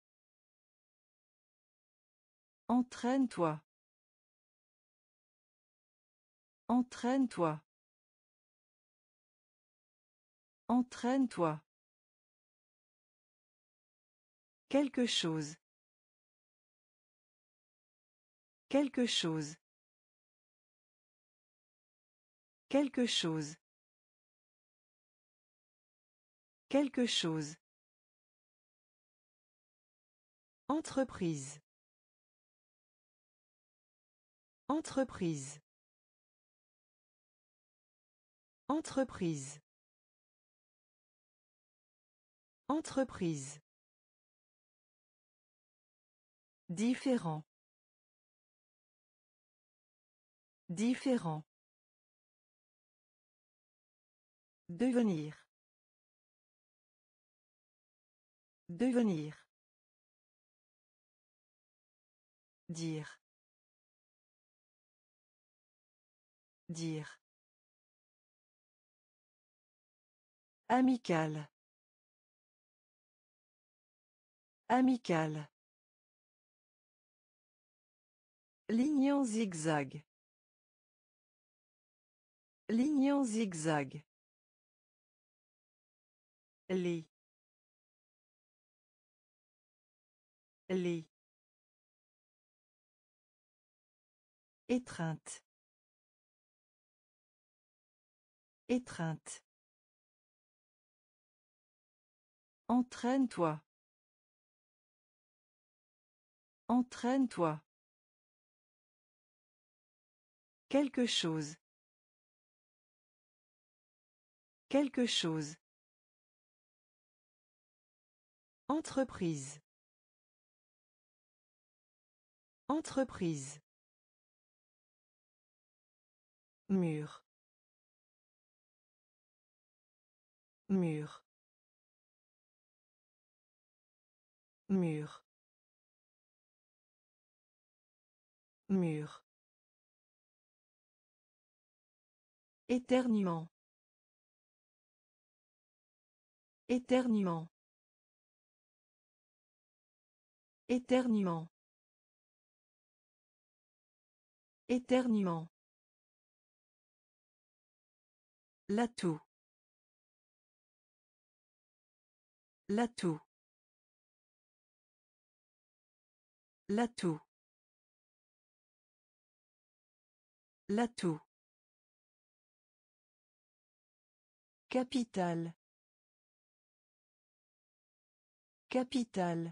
Entraîne-toi. Entraîne-toi. Entraîne-toi. Quelque chose. Quelque chose. Quelque chose. Quelque chose. Entreprise. Entreprise. Entreprise. Entreprise. Différent. Différent. Devenir. Devenir. Dire. Dire. Amical. Amical. Ligne en zigzag. Ligne en zigzag. Lit. Lit. Étreinte. Étreinte. Entraîne-toi. Entraîne-toi. Quelque chose. Quelque chose. Entreprise. Entreprise. Mur. Mur. Mur. Mur. Éternuement. Éternuement. Éternuement. Éternuement. L'atout. L'atout. L'atout. L'atout. Capitale. Capitale.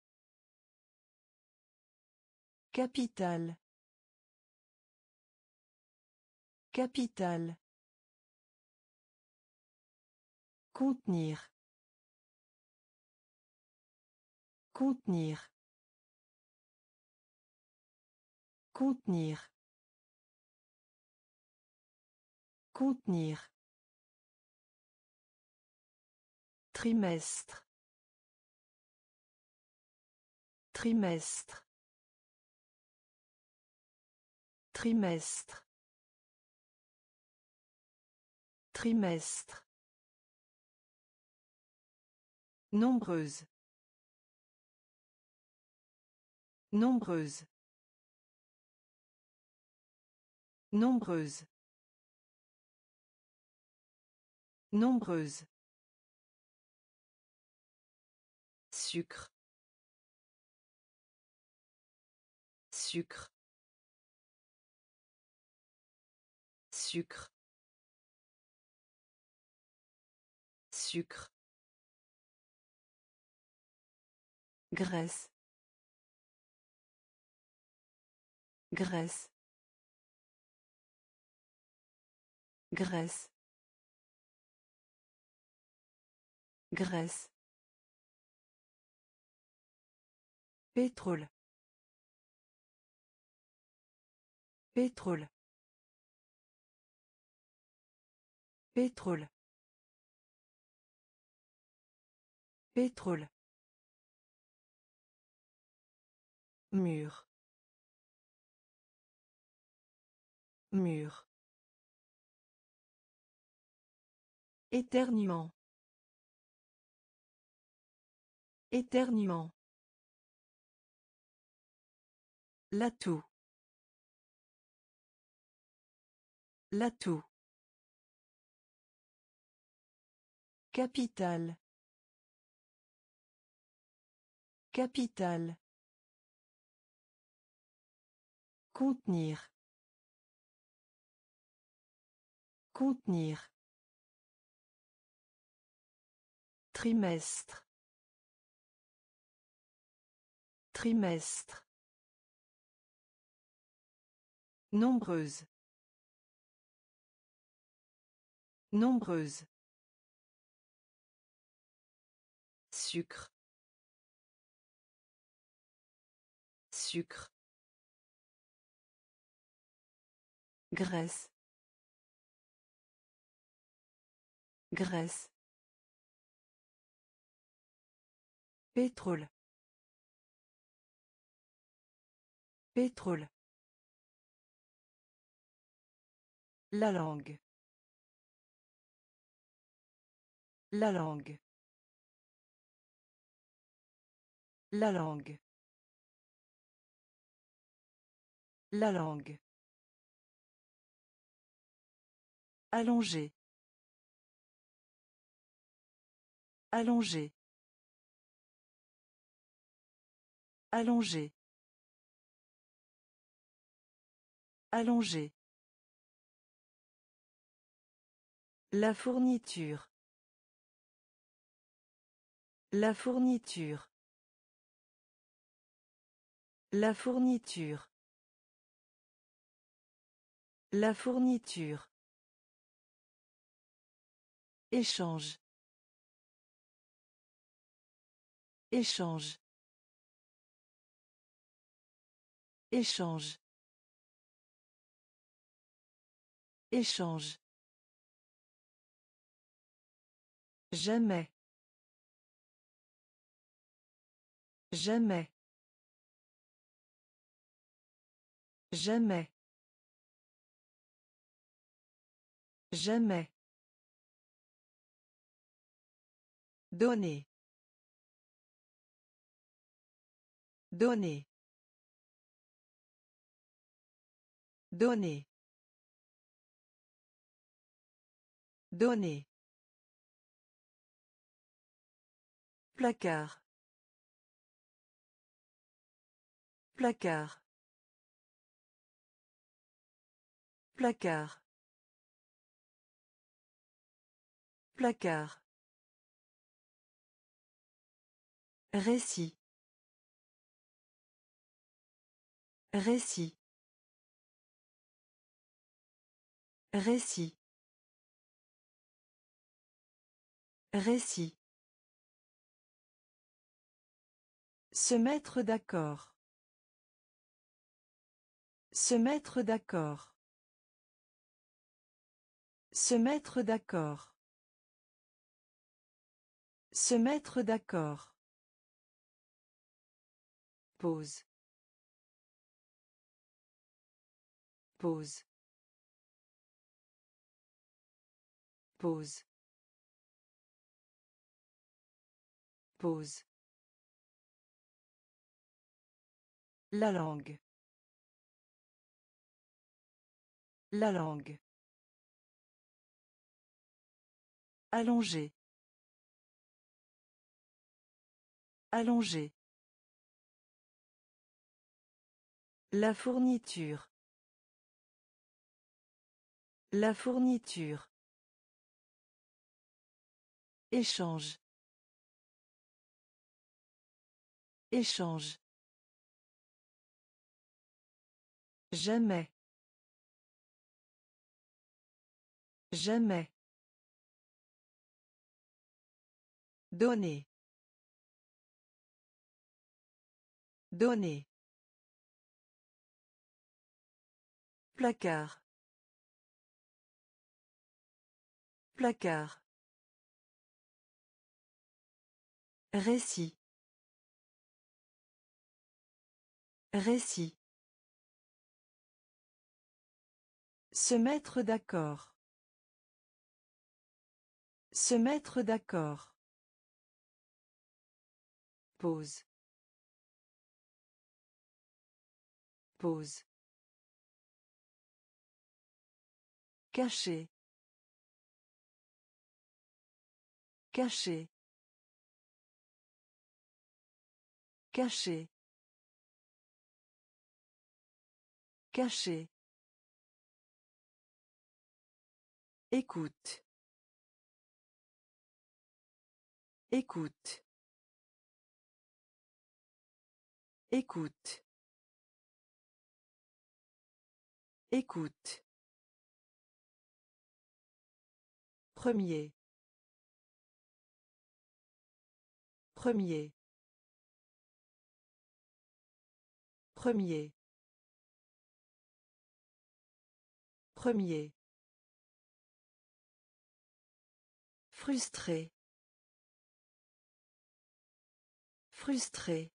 Capitale. Capitale. Contenir. Contenir. Contenir. Contenir. Trimestre. Trimestre. Trimestre. Trimestre. Nombreuse. Nombreuse. Nombreuse. Nombreuse. Sucre. Sucre. Sucre. Sucre. Graisse. Graisse. Graisse. Graisse. Pétrole. Pétrole. Pétrole. Pétrole. Mur. Mur. Éternuement. Éternuement. L'atout. L'atout. Capitale. Capitale. Contenir. Contenir. Trimestre. Trimestre. Nombreuse. Nombreuse. Sucre. Sucre. Graisse. Graisse. Pétrole. Pétrole. La langue. La langue. La langue. La langue. Allongé. Allongé. Allongé. Allongé. La fourniture. La fourniture. La fourniture. La fourniture. Échange. Échange. Échange. Échange. Jamais. Jamais. Jamais. Jamais. Donner. Donner. Donner. Donner. Placard. Placard. Placard. Placard. Récit. Récit. Récit. Récit. Se mettre d'accord. Se mettre d'accord. Se mettre d'accord. Se mettre d'accord. Pause. Pause. Pause. Pause. La langue. La langue. Allongé. Allongé. La fourniture. La fourniture. Échange. Échange. Jamais. Jamais. Donner. Donner. Placard. Placard. Récit. Récit. Se mettre d'accord. Se mettre d'accord. Pause. Pause. Caché. Caché. Caché. Caché. Écoute. Écoute. Écoute. Écoute. Premier. Premier. Premier. Premier. Frustré. Frustré.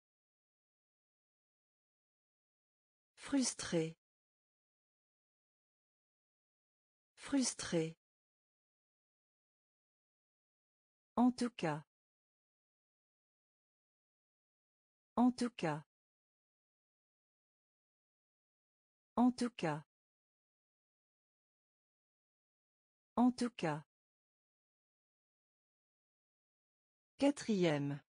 Frustré. Frustré. En tout cas. En tout cas. En tout cas. En tout cas. Quatrième.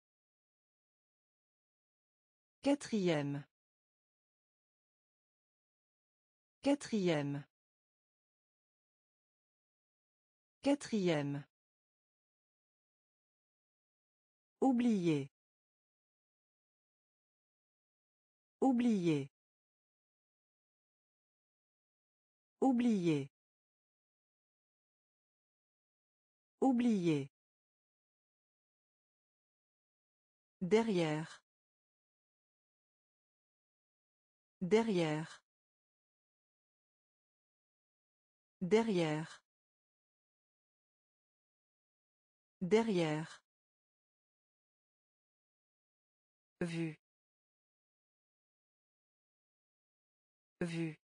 Quatrième. Quatrième. Quatrième. Oublier. Oublier. Oublier. Oublier. Derrière. Derrière. Derrière. Derrière. Vue. Vue.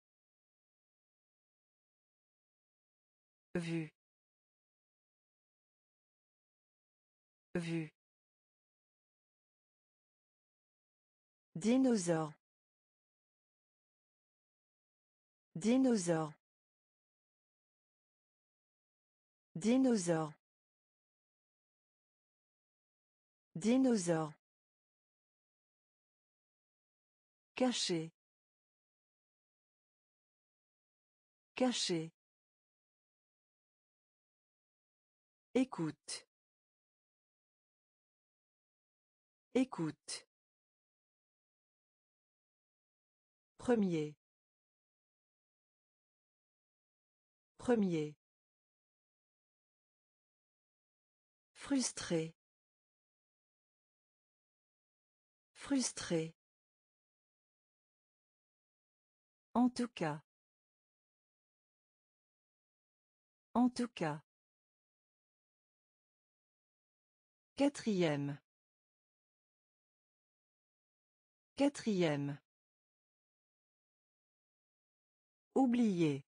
Vue. Vue. Dinosaure. Dinosaure. Dinosaure. Dinosaure. Caché. Caché. Écoute. Écoute. Premier. Premier. Frustré. Frustré. En tout cas. En tout cas. Quatrième. Quatrième. Oublier.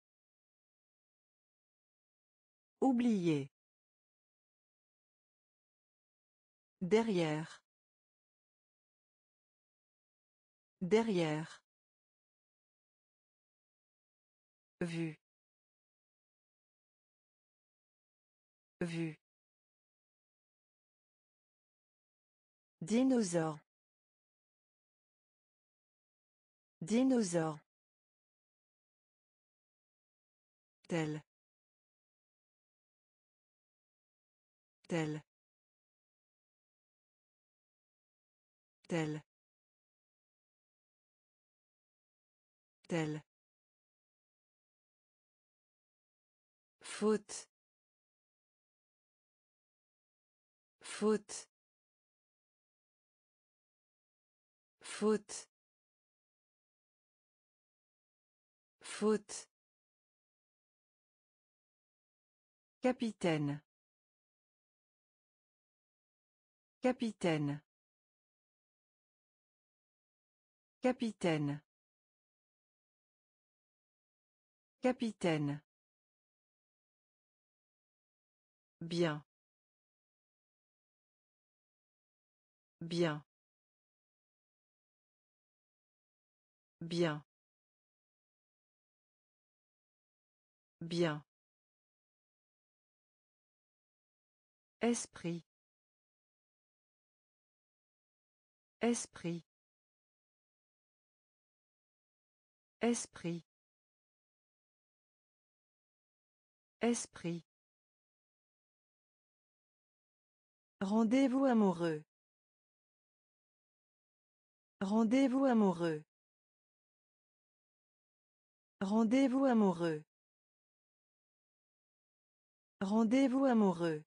Oublier. Derrière. Derrière. Vue. Vue. Dinosaure. Dinosaure. Tel. Tel. Tel. Tel. Faute. Faute. Faute. Faute. Capitaine. Capitaine. Capitaine. Capitaine. Bien. Bien. Bien. Bien. Esprit. Esprit. Esprit. Esprit. Rendez-vous amoureux. Rendez-vous amoureux. Rendez-vous amoureux. Rendez-vous amoureux.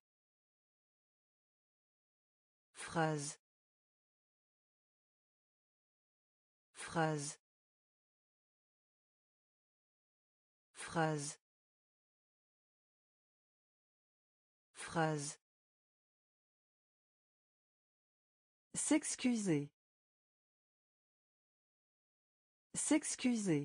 Phrase. Phrase. Phrase. Phrase. S'excuser. S'excuser.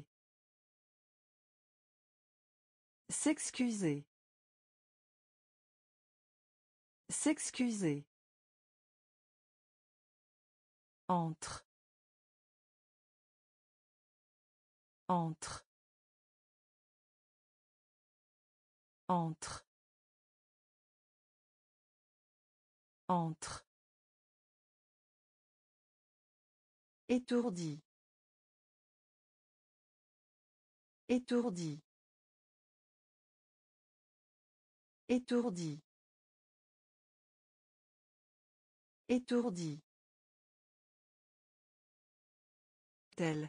S'excuser. S'excuser. Entre. Entre. Entre. Entre. Étourdi. Étourdi. Étourdi. Étourdi. Tel.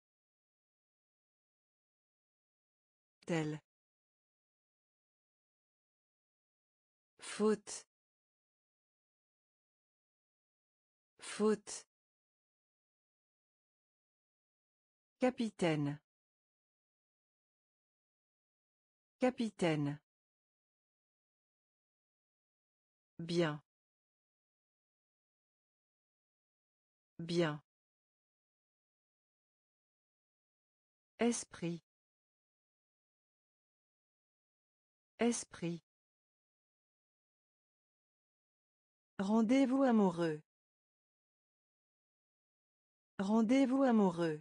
Tel. Faute. Faute. Capitaine. Capitaine. Bien. Bien. Esprit. Esprit. Rendez-vous amoureux. Rendez-vous amoureux.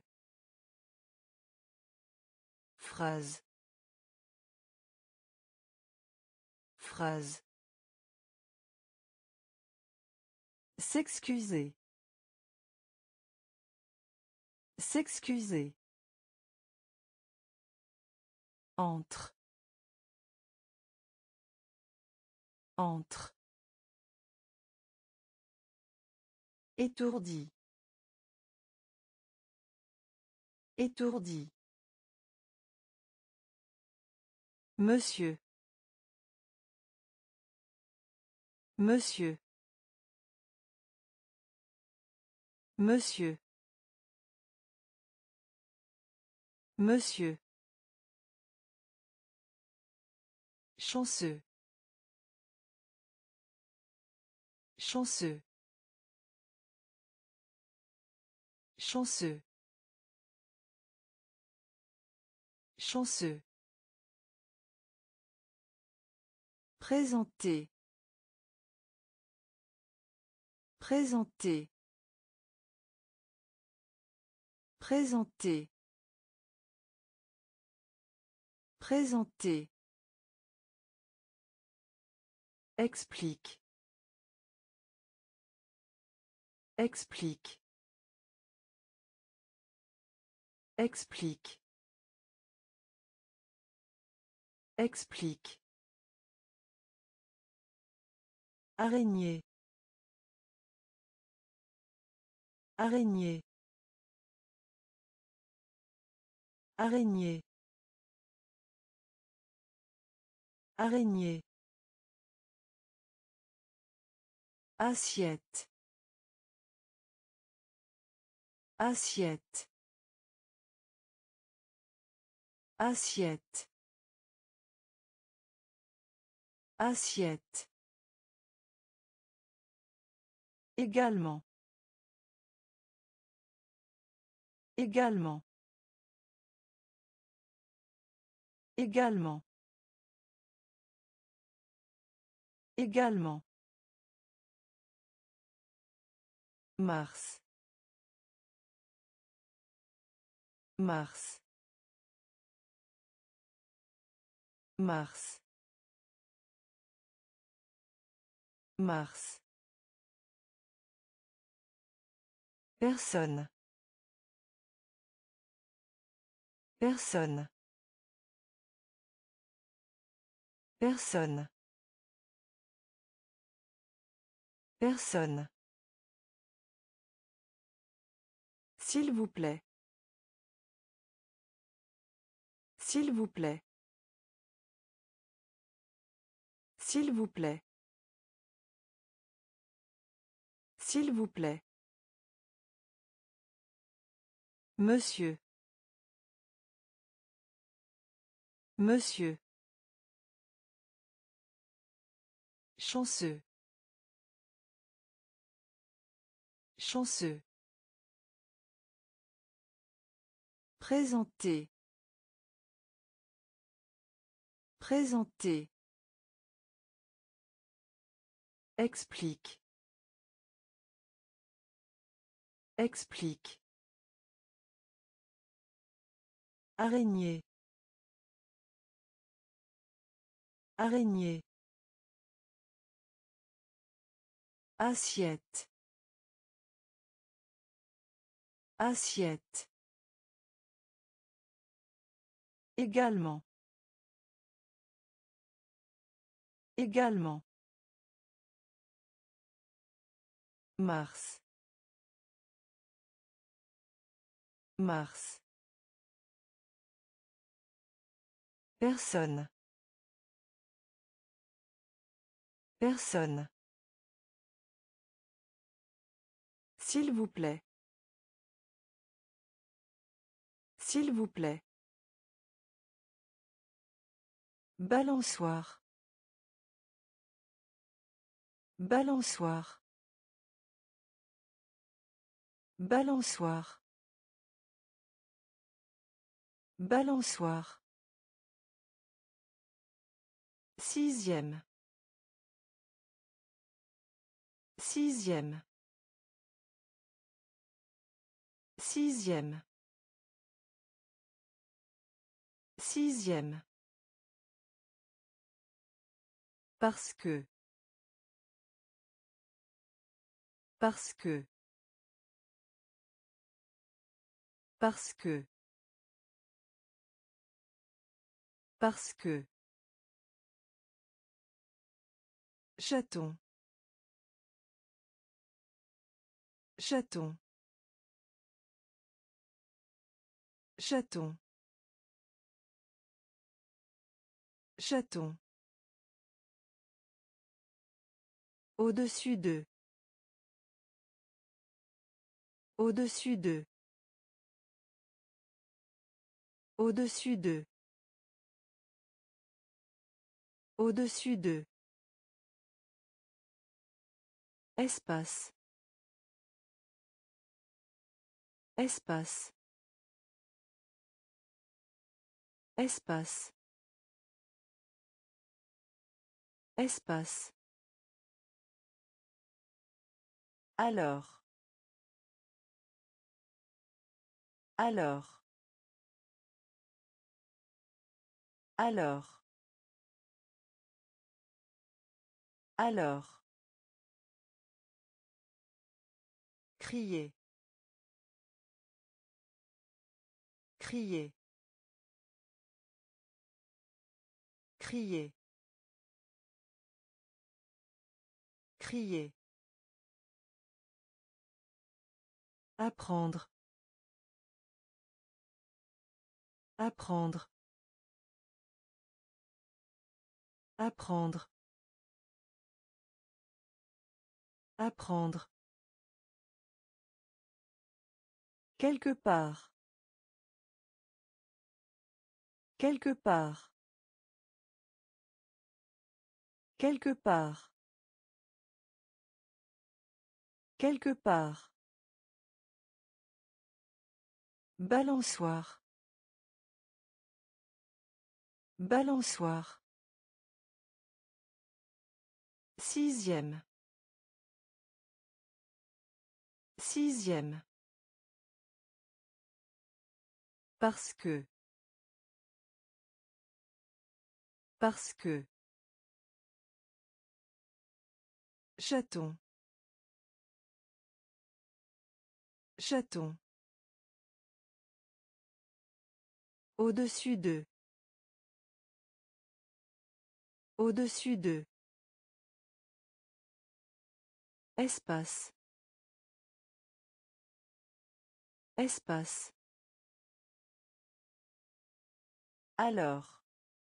Phrase. Phrase. S'excuser. S'excuser. Entre. Entre. Étourdi. Étourdi. Monsieur. Monsieur. Monsieur. Monsieur. Chanceux. Chanceux. Chanceux. Chanceux. Présenter. Présenter. Présenter. Présenter. Explique. Explique. Explique. Explique. Araignée. Araignée. Araignée. Araignée. Assiette. Assiette. Assiette. Assiette. Également. Également. Également. Également. Mars. Mars. Mars. Mars. Personne. Personne. Personne. Personne. S'il vous plaît. S'il vous plaît. S'il vous plaît. S'il vous plaît. Monsieur. Monsieur. Chanceux. Chanceux. Présenter. Présenter. Explique. Explique. Araignée. Araignée. Assiette. Assiette. Également. Également. Mars. Mars. Personne. Personne. S'il vous plaît. S'il vous plaît. Balançoire. Balançoire. Balançoire. Balançoire. Sixième. Sixième. Sixième. Sixième. Parce que. Parce que. Parce que. Parce que. Chaton. Chaton. Chaton. Chaton. Au-dessus d'eux. Au-dessus d'eux. Au-dessus d'eux. Au-dessus d'eux. Espace. Espace. Espace. Espace. Alors. Alors. Alors. Alors. Crier. Crier. Crier. Crier. Apprendre. Apprendre. Apprendre. Apprendre. Quelque part. Quelque part. Quelque part. Quelque part. Balançoire. Balançoire. Sixième. Sixième. Parce que. Parce que. Chaton. Chaton. Au-dessus d'eux. Au-dessus d'eux. Espace. Espace. Alors.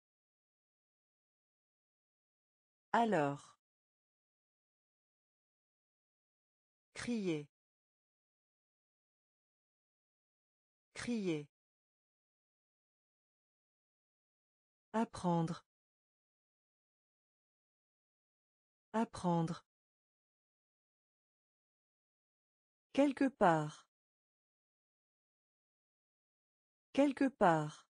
Alors. Crier. Crier. Apprendre. Apprendre. Quelque part. Quelque part.